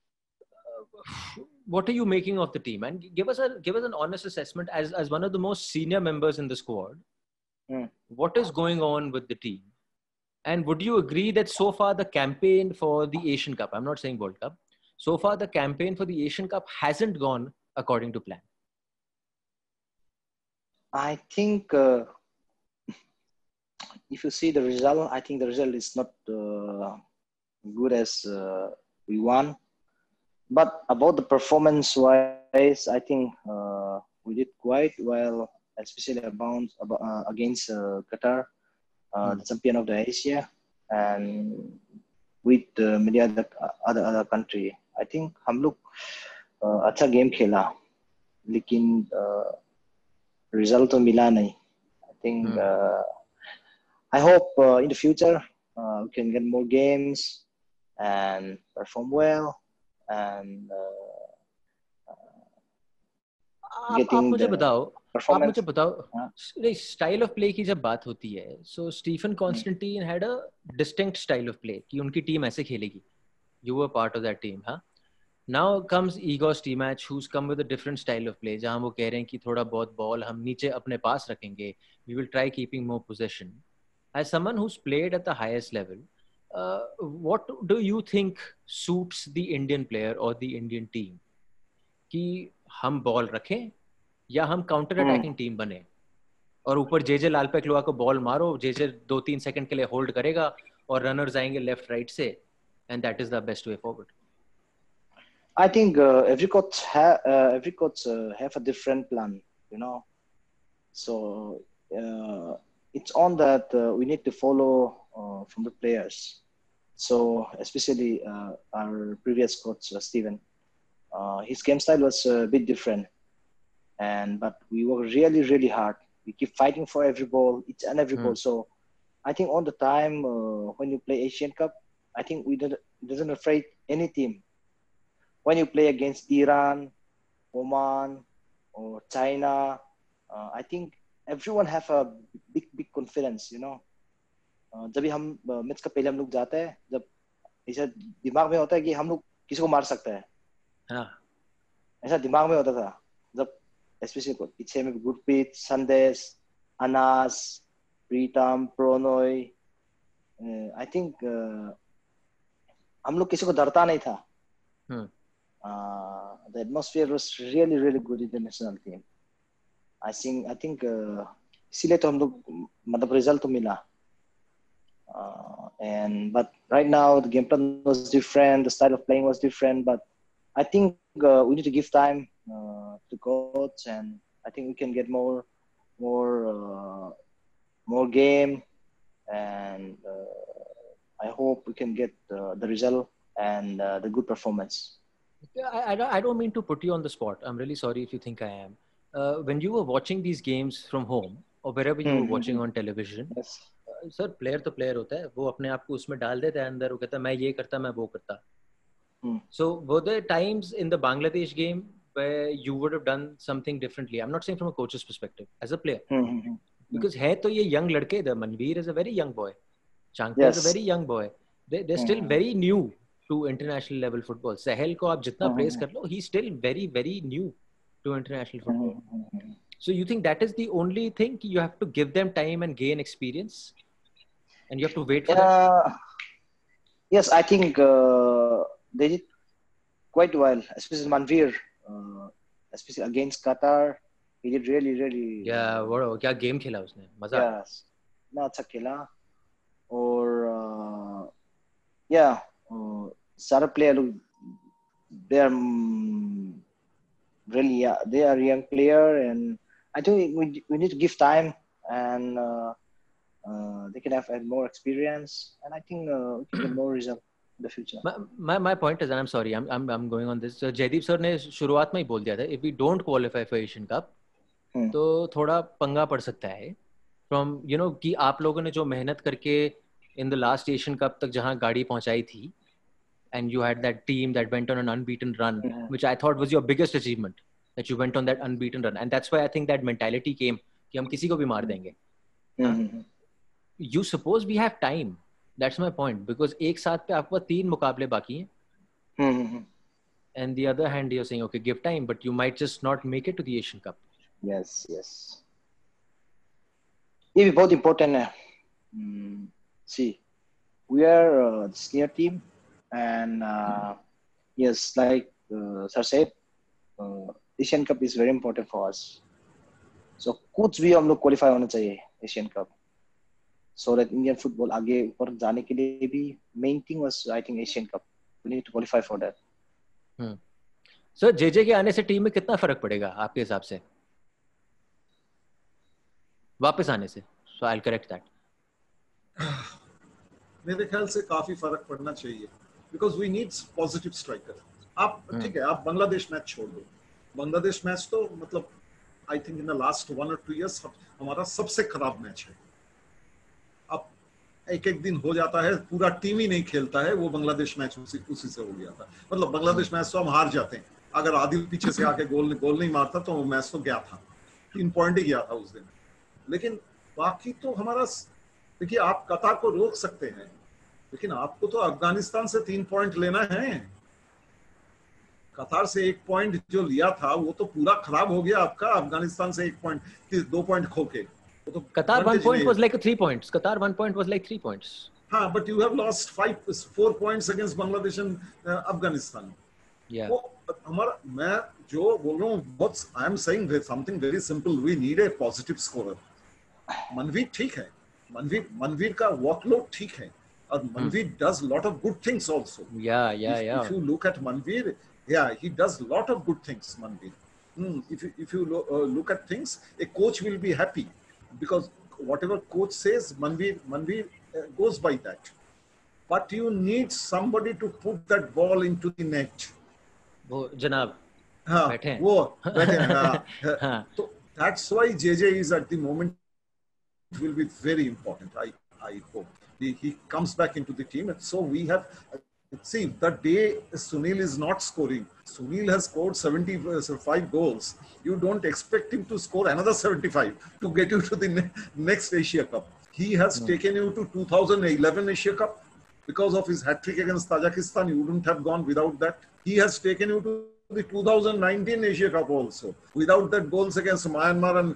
What are you making of the team? And give us an honest assessment as one of the most senior members in the squad. What is going on with the team? And would you agree that so far the campaign for the Asian Cup, I'm not saying World Cup, so far the campaign for the Asian Cup hasn't gone according to plan? I think if you see the result, I think the result is not good as we want. But about the performance-wise, I think we did quite well, especially against Qatar, the champion of the Asia, and with many other country. I think हम लोग अच्छा game खेला, लेकिन result तो मिला नहीं. I think I hope in the future we can get more games and perform well. And आप मुझे बताओ स्टाइल ऑफ प्ले की जब बात होती है, so Stephen Constantine had a distinct style of play कि उनकी टीम ऐसे खेलेगी. You were part of that team. हाँ, now comes Igor Stimac who's come with a different style of play, जहां वो कह रहे हैं कि थोड़ा बहुत बॉल हम नीचे अपने पास रखेंगे, we will try keeping more position. As someone who played at the highest level, what do you think suits the Indian player or the Indian team? कि हम बॉल रखें या हम काउंटर अटैकिंग टीम बने और ऊपर जेजे लालपेकलुआ को ball मारो, जेजे 2-3 सेकंड के लिए होल्ड करेगा और रनर्स आएंगे लेफ्ट राइट से, and that is the best way forward. I think every coach have a different plan, So it's on that we need to follow from the players. So especially our previous coach Steven, his game style was a bit different, but we work really, really hard. We keep fighting for every ball, each and every ball. So I think all the time when you play Asian Cup, I think we doesn't afraid any team. When you play against Iran, Oman, or China, I think everyone have a big confidence, जब भी हम match का पहले हम लोग जाते हैं, जब ऐसा दिमाग में होता है कि हम लोग किसी को मार सकते हैं. ऐसा दिमाग में होता था जब स्पेशली पीछे में गुरप्रीत, संदेश, अनास, प्रीतम, प्रोनोय, आई थिंक हम लोग किसी को डरता नहीं था. the atmosphere was really really good in the national team. I think इसीलिए तो हम लोग मतलब result तो मिला. But right now the game plan was different, the style of playing was different. But I think we need to give time to coach, and I think we can get more game, and I hope we can get the result and the good performance. I don't mean to put you on the spot. I'm really sorry if you think I am. When you were watching these games from home or wherever you were watching on television, Yes. Sir player तो player होता है, वो अपने आप को उसमें डाल देता है अंदर, वो कहता है मैं ये करता, मैं वो करता. So were there times in the Bangladesh game where you would have done something differently? I'm not saying from a coach's perspective, as a player. Because है तो ये young लड़के, the Manveer is a very young boy. Chankar is a very young boy. They're still very new to international level football. Sahel को आप जितना praise कर लो, he's still very very new to international football. So you think that is the only thing? You have to give them time and gain experience, and you have to wait for that? Yes, I think they did quite well, especially Manveer, especially against Qatar. He did really. Yeah, क्या game खेला उसने, मजा. Yes, ना अच्छा खेला. और सारे player they are really they are young player, and I think we need to give time, and they can have more experience, and I think we can get more result in the future. My point is, and I'm sorry, I'm going on this. Jaideep sir ने शुरुआत में ही बोल दिया था, if we don't qualify for Asian Cup, तो थोड़ा पंगा पड़ सकता है. From कि आप लोगों ने जो मेहनत करके in the last Asian Cup तक जहाँ गाड़ी पहुँचाई थी, and you had that team that went on an unbeaten run, which I thought was your biggest achievement, that you went on that unbeaten run, and that's why I think that mentality came कि हम किसी को भी मार देंगे. You suppose we have time. That's my point, because एक साथ पे आपको 3 मुकाबले बाकी हैं. And the other hand, you're saying, okay, give time, but you might just not make it to the Asian Cup. Yes. It is both important. See, we are the senior team, and yes, like Sir said, Asian Cup is very important for us. So कुछ भी हम लोग qualify होना चाहिए Asian Cup, so that Indian football आगे ऊपर जाने के लिए भी main thing was I think Asian Cup. We need to qualify for that. Sir, JJ के आने से टीम में कितना फर्क पड़ेगा आपके हिसाब से? वापस आने से. So I'll correct that. मेरे ख्याल से काफी फर्क पड़ना चाहिए, because we need positive striker. आप ठीक है, आप बांग्लादेश मैच छोड़ दो. बांग्लादेश मैच तो मतलब I think in the last 1 or 2 years हमारा सबसे खराब मैच है. अब एक दिन हो जाता है, पूरा टीम ही नहीं खेलता है, वो बांग्लादेश मैच उसी से हो गया था. मतलब बांग्लादेश मैच तो हम हार जाते हैं. अगर आदिल पीछे से आके गोल नहीं मारता तो वो मैच तो गया था. 3 पॉइंट ही गया था उस दिन. लेकिन बाकी तो हमारा, देखिए आप कतार को रोक सकते हैं, लेकिन आपको तो अफगानिस्तान से 3 पॉइंट लेना है. कतार से 1 पॉइंट जो लिया था वो तो पूरा खराब हो गया आपका. अफगानिस्तान से 1 पॉइंट 2 पॉइंट खो के तो Qatar 1 point was like 3 points. Qatar 1 point was like 3 points. हाँ, but you have lost 4 points against Bangladesh and Afghanistan. Yeah. वो हमारा, मैं जो बोल रहा हूँ, I am saying something very simple. We need a positive scorer. Manveer ठीक है, मनवीर का वर्कलोड ठीक है, और Manveer does lot of good things also. Yeah. If you look at Manveer, he does lot of good things. Manveer. If you look at things, a coach will be happy, because whatever coach says, Manveer goes by that. But you need somebody to put that ball into the net. वो जनाब बैठे हैं. So that's why JJ is at the moment will be very important. I hope he comes back into the team, and so we have. See, the day Sunil is not scoring, Sunil has scored 75 goals. You don't expect him to score another 75 to get you to the next Asia Cup. He has taken you to 2011 Asia Cup because of his hat-trick against Tajikistan. You wouldn't have gone without that. He has taken you to the 2019 Asia Cup also. Without that goals against Myanmar and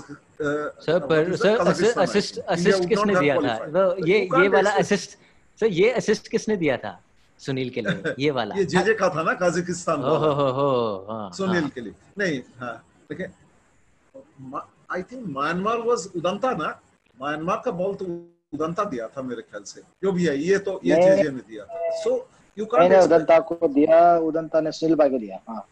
Sir, assist किसने दिया था? ये वाला assist, sir ये assist किसने दिया था? सुनील के लिए ये वाला ये जेजे का था ना, काजाकिस्तान वाला। हाँ, सुनील के लिए नहीं। हाँ देखिए, I think Myanmar was Udanta ना, म्यांमार का बॉल तो उदंता दिया था मेरे ख्याल से, जो भी है ये तो ये जेजे ने दिया था। सो यू कांट मैंने उदंता को दिया, उदंता ने सुनील भाई को दिया। हाँ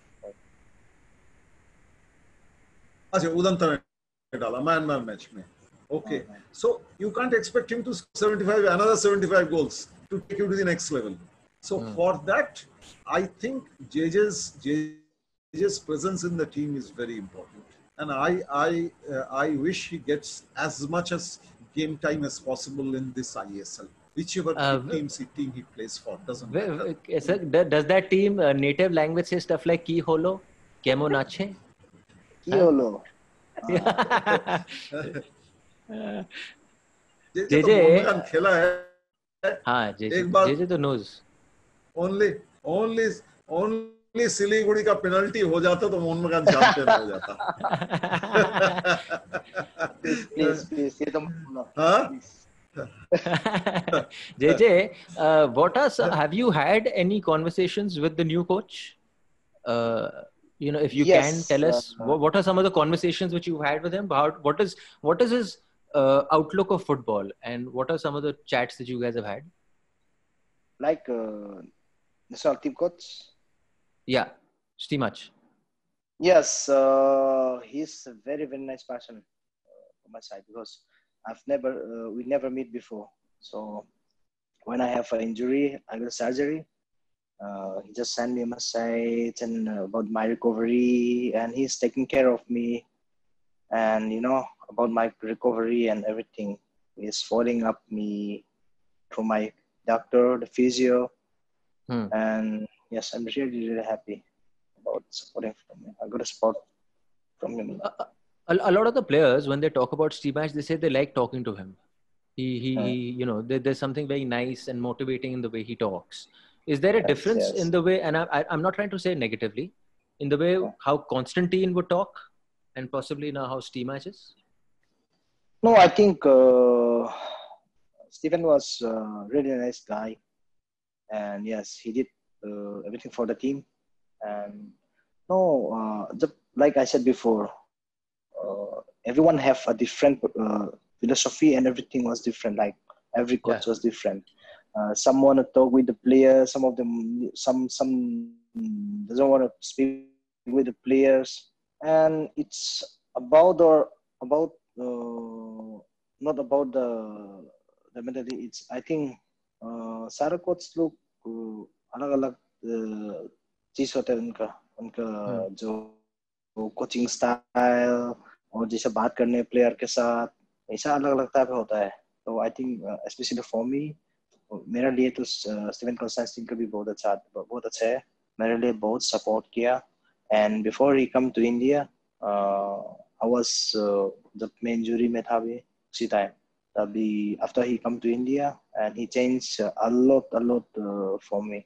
अच्छा, उदंता ने डाला म्यांमार मैच में। Okay, so you can't expect him to score 75, another 75 goals to take you to the next level. So for that, I think JJ's presence in the team is very important, and I wish he gets as much as game time as possible in this ISL. Whichever team he plays for doesn't matter. Sir, does that team native language say stuff like ki holo, kemo nache? Ki holo. JJ खेला है। हाँ, JJ तो knows. Only Siliguri का penalty हो जाता तो मोहन बगान champion हो जाता। Please, ये तो हाँ? JJ, have you had any conversations with the new coach? If you can tell us, what are some of the conversations which you've had with him? What is his outlook of football, and what are some of the chats that you guys have had? Like national team coach? Yeah, Stimac. Yes, he's a very, very nice person on my side, because we never meet before. So when I have an injury, I got surgery. He just sent me a message and about my recovery, and he's taking care of me, and about my recovery and everything. He's following up me through my doctor, the physio, and yes, I'm really, really happy about supporting from him. I got a support from him. A lot of the players, when they talk about Stimac, they say they like talking to him. There's something very nice and motivating in the way he talks. Is there a difference in the way, and I'm not trying to say negatively, in the way how Constantine would talk, and possibly now how Stimac is? No, I think Stephen was a really nice guy, and yes, he did everything for the team. And like I said before, everyone have a different philosophy, and everything was different. Like every coach was different. Some want to talk with the players. Some of them, some doesn't want to speak with the players. And it's not about the mentality. It's, I think, सारे coach लोग अलग-अलग चीज होता है उनका जो coaching style और जैसे बात करने प्लेयर के साथ, ऐसा अलग-अलग टाइप होता है. तो I think specially for me, मेरे लिए तो स्टीवन कंस्टेंटाइन का भी बहुत अच्छा है. मेरे लिए बहुत सपोर्ट किया. And before he come to India, I was जब मैं इंजरी में था भी उसी टाइम, तभी after he come to India and he change a lot for me.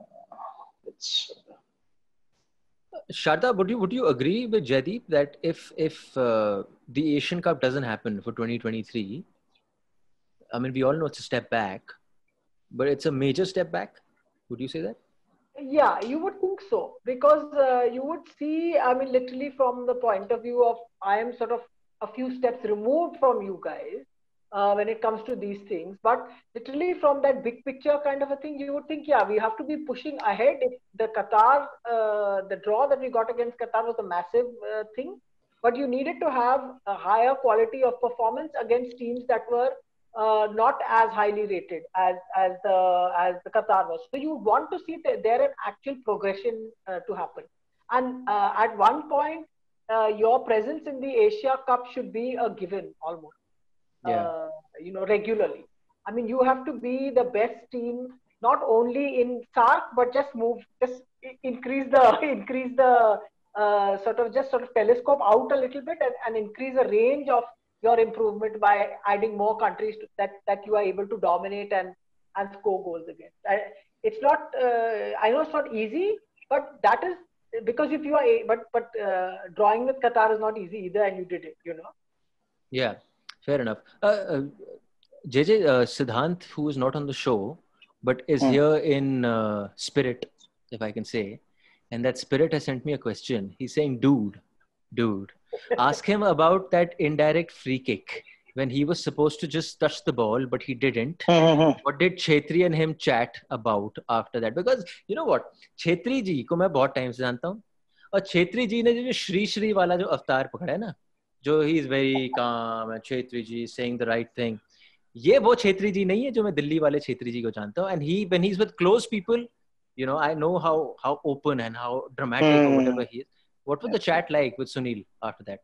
Sharda, would you agree with Jaideep that if the Asian Cup doesn't happen for 2023, I mean, we all know it's a step back, but it's a major step back? Would you say that? Yeah, you would think so, because you would see, I mean, literally from the point of view of, I am sort of a few steps removed from you guys when it comes to these things, but literally from that big picture kind of a thing, you would think, yeah, we have to be pushing ahead. If the Qatar, the draw that we got against Qatar was a massive thing, but you needed to have a higher quality of performance against teams that were not as highly rated as the Qatar was. So you want to see there an actual progression to happen. And at one point, your presence in the Asia Cup should be a given almost. Regularly. I mean, you have to be the best team, not only in SAARC, but just increase the sort of telescope out a little bit and increase the range of your improvement by adding more countries that you are able to dominate and score goals against. It's not, I know it's not easy, but that is because if you are, but drawing with Qatar is not easy either, and you did it, Yeah, fair enough. JJ, Siddhant, who is not on the show, but is here in spirit, if I can say. And that spirit has sent me a question. He's saying, dude, ask him about that indirect free kick when he was supposed to just touch the ball, but he didn't. What did Chetri and him chat about after that? Because you know what, Chetri ji को मैं बहुत time से जानता हूँ, और छेत्री जी ने जो श्री श्री वाला जो अवतार पकड़ा है ना, जो he is very calm and Chhetri ji saying the right thing, ये वो छेत्री जी नहीं है जो मैं दिल्ली वाले छेत्री जी को जानता हूँ. And he when he is with close people, you know, I know how open and how dramatic or whatever he is. What was the chat like with Sunil after that?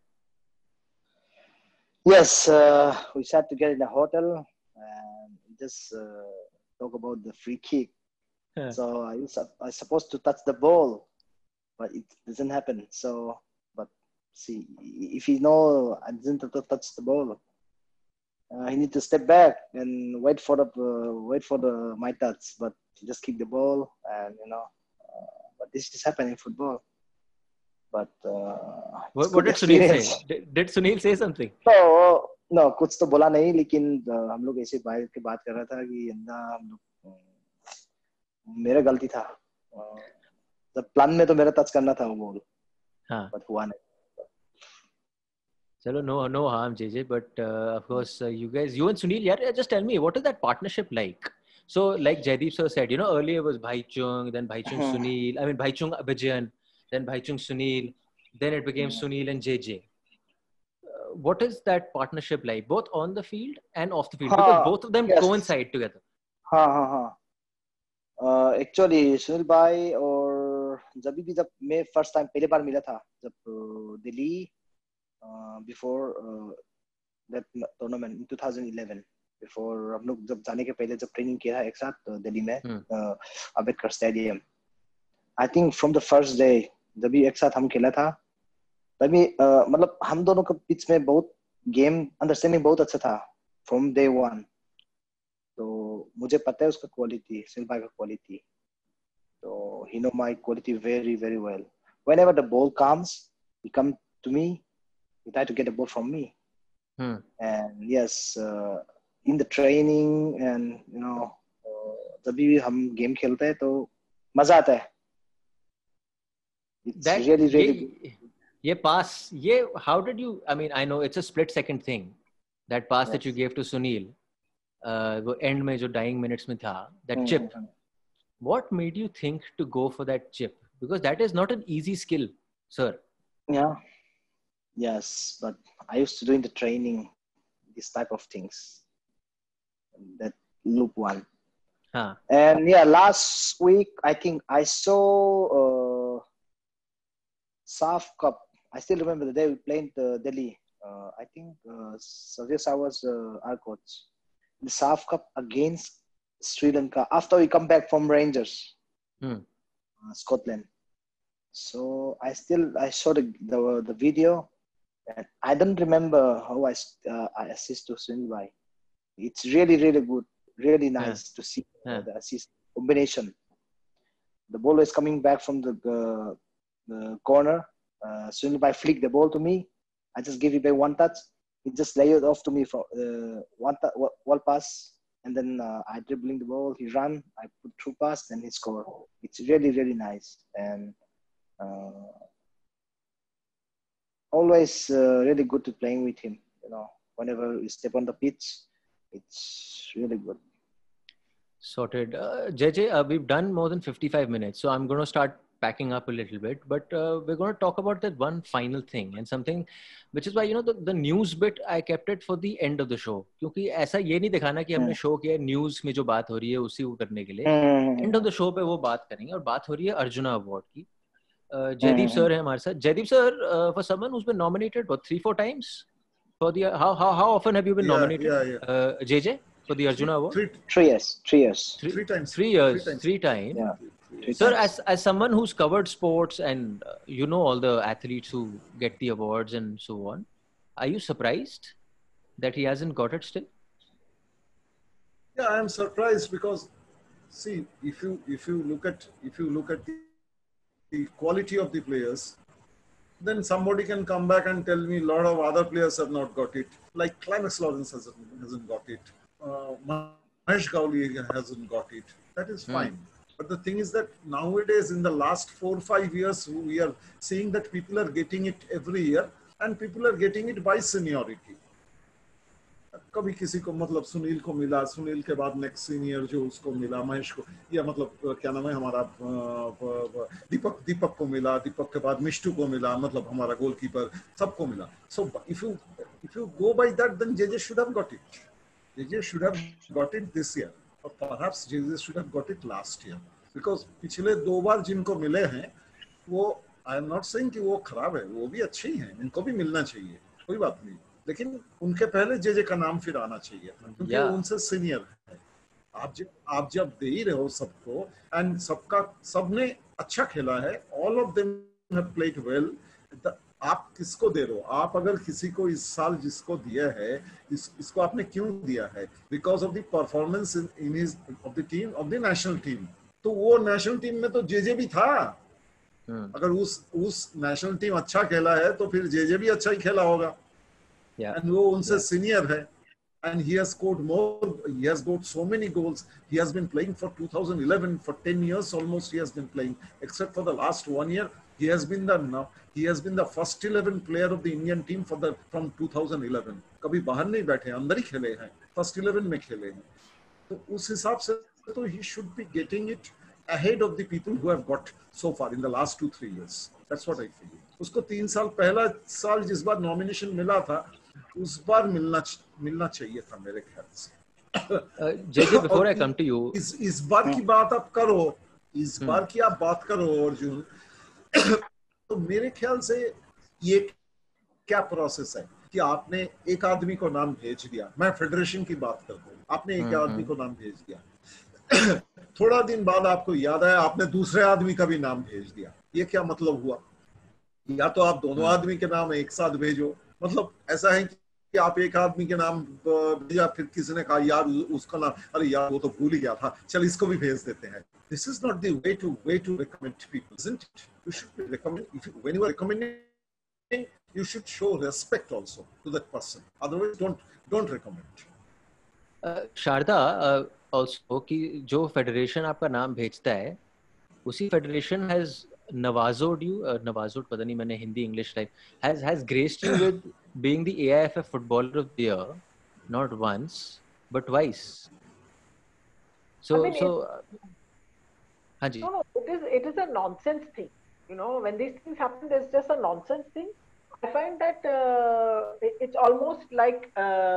Yes, we sat together in the hotel and just talk about the free kick. So I was supposed to touch the ball, but it doesn't happen. So, but see, if you know I didn't touch the ball, he need to step back and wait for the my touch. But he just kick the ball, and you know, but this is happening in football. But what did Sunil say? Did Sunil say something? No, कुछ तो बोला नहीं, लेकिन हम लोग ऐसे बाहर की बात कर रहा था कि हम लोग मेरा गलती था. जब प्लान में तो मेरा टच करना था वो बॉल, हाँ, बट हुआ नहीं. Chalo, no harm, JJ. But of course, you and Sunil, yeah, just tell me, what is that partnership like? So, like Jaideep sir said, you know, earlier it was Bhaichung, then Bhaichung Sunil. I mean, Bhaichung Vijayan, then Bhaichung Sunil, then it became Sunil and JJ. What is that partnership like, both on the field and off the field? Because both of them coincide together. Actually, Sunil bhai और जब मैं first time पहली बार मिला था जब Delhi before that tournament in 2011, before हम लोग जब जाने के पहले जब ट्रेनिंग किया एक साथ दिल्ली में Ambedkar stadium. I think from the first day जब भी एक साथ हम खेला था, तभी मतलब हम दोनों के बीच में बहुत गेम अंडरस्टैंडिंग बहुत अच्छा था from day one. तो मुझे पता है उसका क्वालिटी, सुनील भाई का क्वालिटी. तो he know my quality very very well. Whenever the ball comes, he come to me. He tried to get the ball from me. And yes, in the training and you know, जब भी हम game खेलते हैं तो मजा आता है. It's really good. ये pass, how did you? I mean, I know it's a split second thing. That pass that you gave to Sunil, वो end में जो dying minutes में था, that chip. What made you think to go for that chip? Because that is not an easy skill, sir. Yeah. Yes, but I used to do in the training this type of things. That loop one. And yeah, last week I think I saw SAF Cup. I still remember the day we played Delhi. I think Savya was our coach. The SAF Cup against Sri Lanka after we come back from Rangers, Scotland. So I saw the video. And I don't remember how I assist to Sunil bhai. It's really good, really nice to see the assist combination. The ball is coming back from the corner. Sunil bhai flick the ball to me. I just give it by one touch. He just lay it off to me for one pass, and then I dribbling the ball. He run. I put through pass, then he score. It's really nice and. Always really good to playing with him. You know, whenever we step on the pitch, it's really good. Sorted. JJ, we've done more than 55 minutes, so I'm going to start packing up a little bit. But we're going to talk about that one final thing and something, which is why, you know, the news bit, I kept it for the end of the show. क्योंकि ऐसा ये नहीं दिखाना कि हमने show किया news में जो बात हो रही है उसी को करने के लिए. End of the show पे वो बात करेंगे और बात हो रही है अर्जुना अवार्ड की. Jaideep sir है हमारे साथ. Jaideep sir, for someone who's been nominated, what, 3-4 times for the how often have you been nominated? JJ, for the Arjuna Award? 3 years. 3 years. 3 times. 3 years. 3 times. Yeah. Sir, as someone who's covered sports and you know all the athletes who get the awards and so on, are you surprised that he hasn't got it still? Yeah, I am surprised because, see, if you look at the quality of the players, then somebody can come back and tell me a lot of other players have not got it. Like Climax Lawrence hasn't got it. Mahesh Gowli hasn't got it. that is fine. But the thing is that nowadays, in the last 4 or 5 years, we are seeing that people are getting it every year, and people are getting it by seniority. कभी किसी को मतलब सुनील को मिला, सुनील के बाद next senior जो उसको मिला महेश को, या मतलब क्या नाम है हमारा दीपक को मिला, दीपक के बाद मिष्टू को मिला, मतलब हमारा गोलकीपर, सबको मिला. So if you go by that, then JJ should have got it. JJ should have got it this year, or perhaps JJ should have got it last year, because पिछले 2 बार जिनको मिले हैं वो, I am not saying कि वो खराब है, वो भी अच्छे ही हैं, इनको भी मिलना चाहिए, कोई बात नहीं, लेकिन उनके पहले जेजे का नाम फिर आना चाहिए क्योंकि उनसे सीनियर है. आप जब दे ही रहे हो सबको, एंड सबने अच्छा खेला है, all of them have played well, आप किसको दे रहे हो? आप अगर किसी को इस साल जिसको दिया है, इसको आपने क्यों दिया है? Because of the performance in his of the team, of the national team. तो वो नेशनल टीम में तो जेजे भी था. अगर उस नेशनल टीम अच्छा खेला है तो फिर जेजे भी अच्छा ही खेला होगा. And वो उनसे सीनियर है, and he has scored more, he has got so many goals. He has been playing for 2011, for 10 years almost he has been playing, except for the last 1 year he has been the first 11 player of the Indian team from 2011. कभी बाहर नहीं बैठे, अंदर ही खेले हैं, first 11 में खेले हैं. तो उस हिसाब से तो he should be getting it ahead of the people who have got so far in the last 2-3 years. That's what I feel. उसको 3 साल, पहला साल जिस बार नॉमिनेशन मिला था उस बार मिलना चाहिए था मेरे ख्याल से. JJ, before I come to you, इस बार की बात आप करो, इस बार की आप बात करो अर्जुन, तो मेरे ख्याल से ये क्या प्रोसेस है कि आपने एक आदमी को नाम भेज दिया, मैं फेडरेशन की बात करता हूँ, आपने एक आदमी को नाम भेज दिया, थोड़ा दिन बाद आपको याद आया आपने दूसरे आदमी का भी नाम भेज दिया. ये क्या मतलब हुआ? या तो आप दोनों आदमी के नाम एक साथ भेजो, मतलब ऐसा है कि आप एक आदमी के नाम भेजा, फिर किसी ने कहा यार उसका नाम, अरे यार वो तो भूल ही गया था, चल इसको भी भेज देते हैं. This is not the way to recommend people, isn't it? You should recommend, when you are recommending, you should show respect also to that person. Otherwise, don't recommend. Sharda, also कि जो फेडरेशन आपका नाम भेजता है, उसी federation has navazoed you, navazoed पता नहीं मैंने Hindi English type, has graced you with being the AIFF Footballer of the Year, not once but twice. So I mean, Haji. No, it is a nonsense thing. You know, when these things happen, there's just a nonsense thing. I find that it's almost like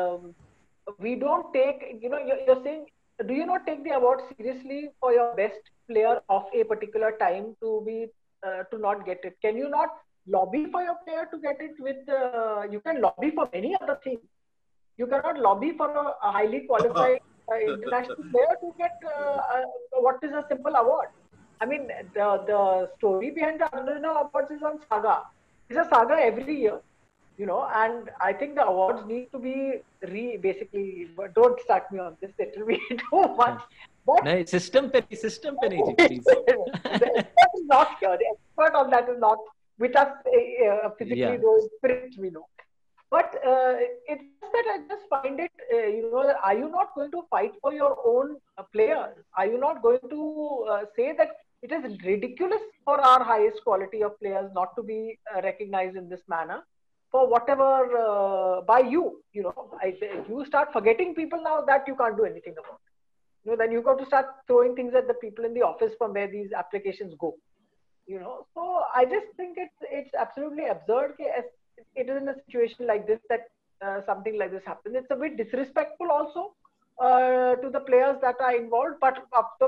we don't take, you know, you're saying, do you not take the award seriously for your best player of a particular time to not get it? Can you not lobby for your player to get it with, you can lobby for many other things. You cannot lobby for a highly qualified international player to get what is a simple award. I mean, the story behind the Arjuna Awards is on saga. It's a saga every year, you know, and I think the awards need to be basically, don't start me on this, it will be too much. But no, system pe nahi, please. The expert is not here. The expert on that is not with us physically, though spirit we know. But it's just that I just find it, you know, are you not going to fight for your own players? Are you not going to say that it is ridiculous for our highest quality of players not to be recognized in this manner for whatever by you? You know, you start forgetting people now that you can't do anything about. You know, then you got to start throwing things at the people in the office from where these applications go. You know, so I just think it's absolutely absurd. It is in a situation like this that something like this happens. It's a bit disrespectful also to the players that are involved. But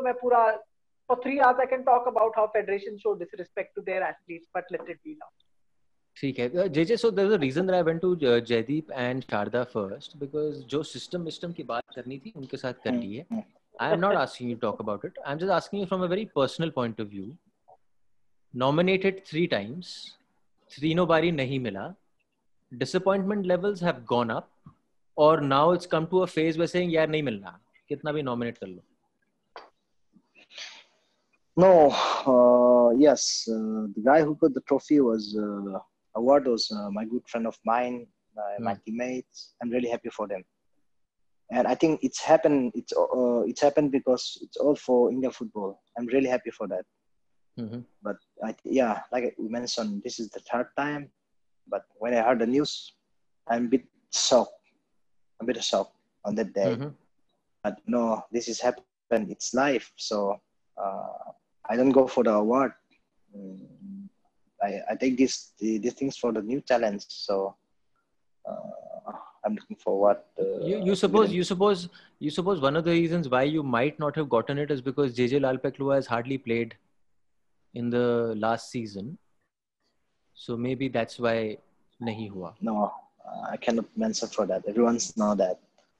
for 3 hours I can talk about how federations show disrespect to their athletes. But let it be now. ठीक है, JJ. So there's a reason that I went to Jaideep and Sharda first, because जो system की बात करनी थी उनके साथ कर ली है. I am not asking you to talk about it. I'm just asking you from a very personal point of view. Nominated 3 times, तीनों बारी नहीं मिला. Disappointment levels have gone up, or now it's come to a phase where saying यार नहीं मिलना, कितना भी nominate कर लो. No, yes, the guy who got the trophy was award was my good friend of mine, my teammates. I'm really happy for them. and I think it's happened. It's happened because it's all for Indian football. I'm really happy for that. Mm-hmm. But yeah, like we mentioned, this is the third time. But when I heard the news, I'm a bit shocked. I'm a bit shocked on that day. Mm-hmm. But no, this is happened. It's life. So I don't go for the award. I take these things for the new challenge. So I'm looking forward. You suppose one of the reasons why you might not have gotten it is because JJ Lalpaklua has hardly played in the last season, so maybe that's why nahi hua. No, I cannot mention for that. Everyone's know that.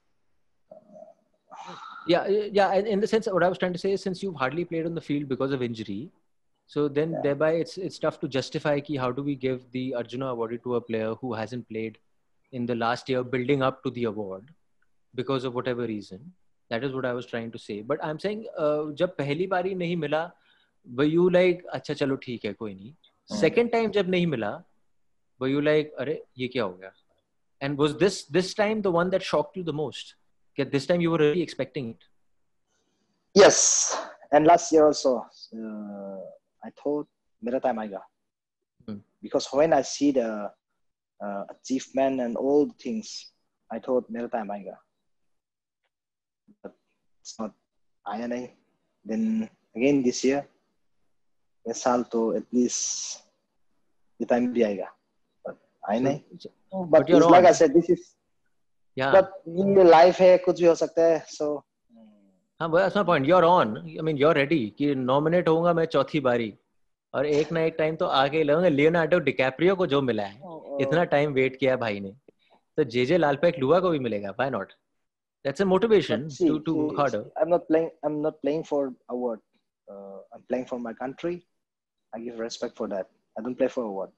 Yeah. In the sense, what I was trying to say is, since you've hardly played on the field because of injury, so then thereby it's tough to justify ki how do we give the Arjuna Award to a player who hasn't played in the last year building up to the award because of whatever reason. That is what I was trying to say. But I'm saying, जब पहली बारी नहीं मिला, were you like, अच्छा चलो ठीक है कोई नहीं. Second time जब नहीं मिला, were you like, अरे ये क्या हो गया? And was this time the one that shocked you the most? That this time you were really expecting it? Yes, and last year also, I thought मेरा time आएगा. Because when I see the achievement and all the things, I thought मेरा time आएगा. But it's not आया नहीं. Then again this year, इस साल तो at least the time भी आएगा. But आया नहीं. But it's like I said, this is. Yeah. But in your life है कुछ भी हो सकता है. So. हाँ, that's my point. You're on. I mean, you're ready. कि nominate होऊंगा मैं चौथी बारी. और एक ना एक टाइम तो आगे ही लगूंगा. लियोनार्डो डिकैप्रियो को जो मिला है, इतना टाइम वेट किया भाई ने, तो जेजे लालपैकलुआ को भी मिलेगा. Why not? That's a motivation to work harder. I'm not playing for award. I'm playing for my country. I give respect for that. I don't play for award.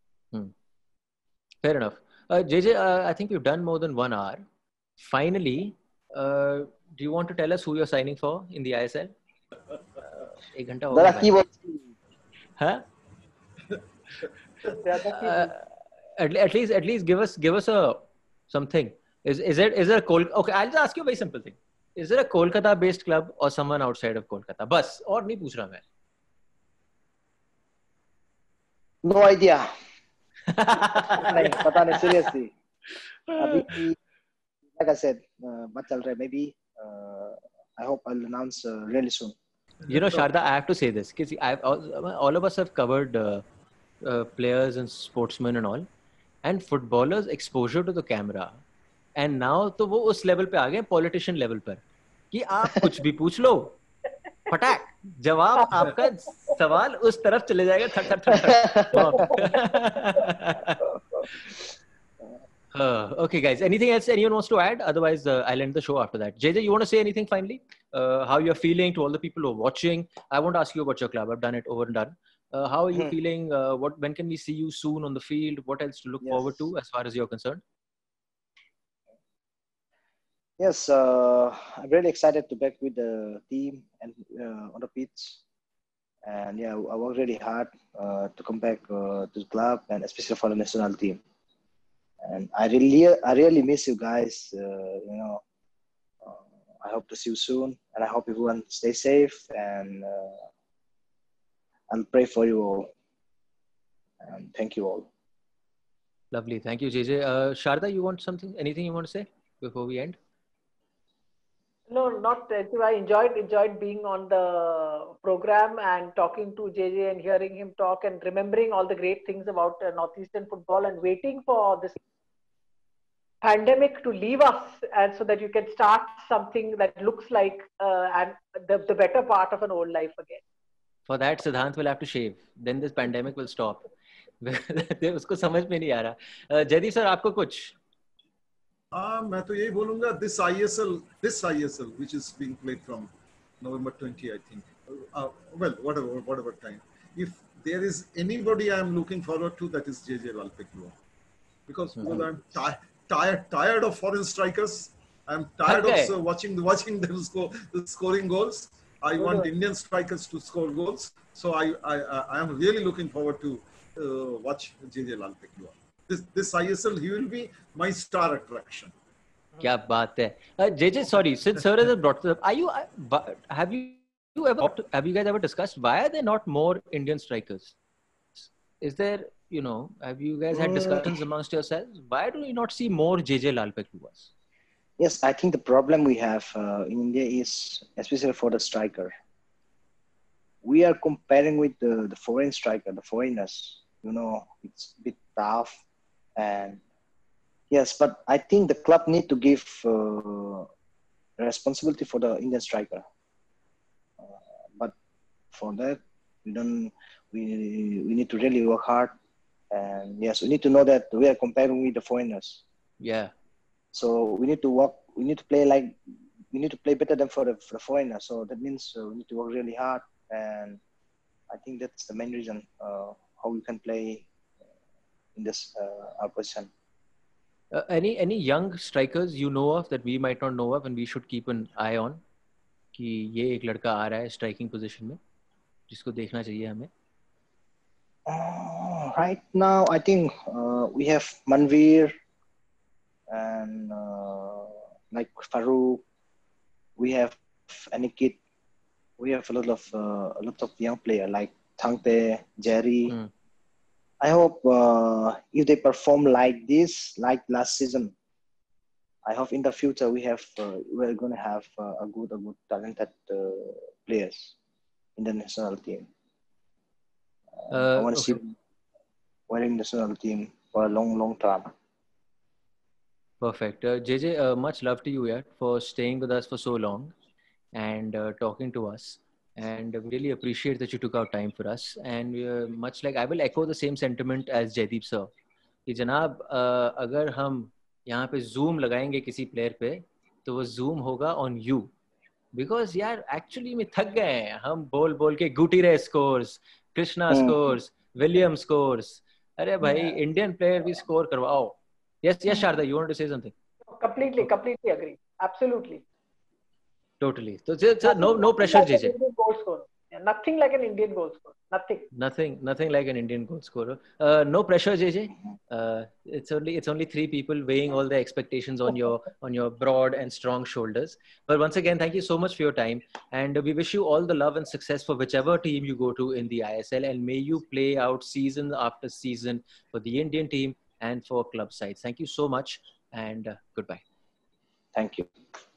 Fair enough. JJ, I think we've done more than 1 hour. Finally, do you want to tell us who you're signing for in the ISL? एक घंटा हो गया. Huh? At least give us a something. Is there a okay, I'll just ask you a very simple thing. Is there a Kolkata based club or someone outside of Kolkata? बस और नहीं पूछ रहा मैं. No idea. नहीं पता नहीं seriously. अभी like I said, बात चल रहा है. Maybe I hope I'll announce really soon. You know, Sharda, I have to say this because all of us have covered players and sportsmen and all, and footballers' exposure to the camera, and now तो वो उस level पे आ गए politician level पर कि आप कुछ भी पूछ लो, फटाक जवाब आपका सवाल उस तरफ चले जाएगा. थर Okay, guys. Anything else anyone wants to add? Otherwise, I'll end the show after that. JJ, you want to say anything finally? How you're feeling to all the people who are watching? I won't ask you about your club. I've done it over and done. How are you feeling? When can we see you soon on the field? What else to look forward to as far as you're concerned? Yes, I'm really excited to back with the team and on the pitch. And yeah, I work really hard to come back to the club and especially for the national team. And I really miss you guys. I hope to see you soon, and I hope everyone stay safe. And I'll pray for you all. And thank you all. Lovely, thank you, JJ. Sharda, you want something? Anything you want to say before we end? No, not. I enjoyed being on the program and talking to JJ and hearing him talk and remembering all the great things about Northeastern football and waiting for this pandemic to leave us, and so that you can start something that looks like and the better part of an old life again. For that, Siddhant will have to shave. Then this pandemic will stop. उसको समझ में नहीं आ रहा. Jaideep sir, आपको कुछ? मैं तो यही बोलूँगा, this ISL which is being played from November 20, I think. Well, whatever time. If there is anybody I'm looking forward to, that is JJ Lalpaklua, because I'm tired of foreign strikers. I'm tired of watching them scoring goals. I want Indian strikers to score goals. So I am really looking forward to watch JJ Lalpaklua. This ISL, he will be my star attraction. क्या बात है. JJ, sorry, since sir has brought it up, have you guys ever discussed why are there not more Indian strikers? Is there, have you guys had discussions amongst yourselves? Why do we not see more JJ Lalpek to us? Yes, I think the problem we have in India is, especially for the striker, we are comparing with the foreign striker, the foreigners. It's a bit tough. And yes, but I think the club need to give responsibility for the Indian striker. But for that, we need to really work hard. And yes, we need to know that we are comparing with the foreigners. Yeah. So we need to work. We need to play better than for the foreigners. So that means we need to work really hard. And I think that's the main reason how we can play in this our position. Any young strikers you know of that we might not know of and we should keep an eye on? कि ये एक लड़का आ रहा है striking position में जिसको देखना चाहिए हमें. Right now, I think we have Manveer and like Farouk. We have Anikit. We have a lot of young players like Thangte, Jerry. I hope if they perform like this, like last season, I hope in the future we're going to have a good talented players in the national team. I want to see them wearing national team for a long time. Perfect. JJ, much love to you for staying with us for so long and talking to us. And we really appreciate that you took out time for us. And much like I will echo the same sentiment as Jaideep sir. कि जनाब अगर हम यहाँ पे zoom लगाएंगे किसी player पे तो वो zoom होगा on you. Because यार actually में थक गए हैं हम बोल के Gutierrez scores, Krishna scores, Williams scores. अरे भाई Indian player भी score करवाओ. Yes, Sharda, you wanted to say something? Completely agree. Absolutely. Totally. So no pressure, like JJ. Nothing like an Indian goal scorer. Nothing like an Indian goal scorer. No pressure, JJ. It's only three people weighing all the expectations on your broad and strong shoulders. But once again, thank you so much for your time, and we wish you all the love and success for whichever team you go to in the ISL, and may you play out season after season for the Indian team and for club sides. Thank you so much, and goodbye. Thank you.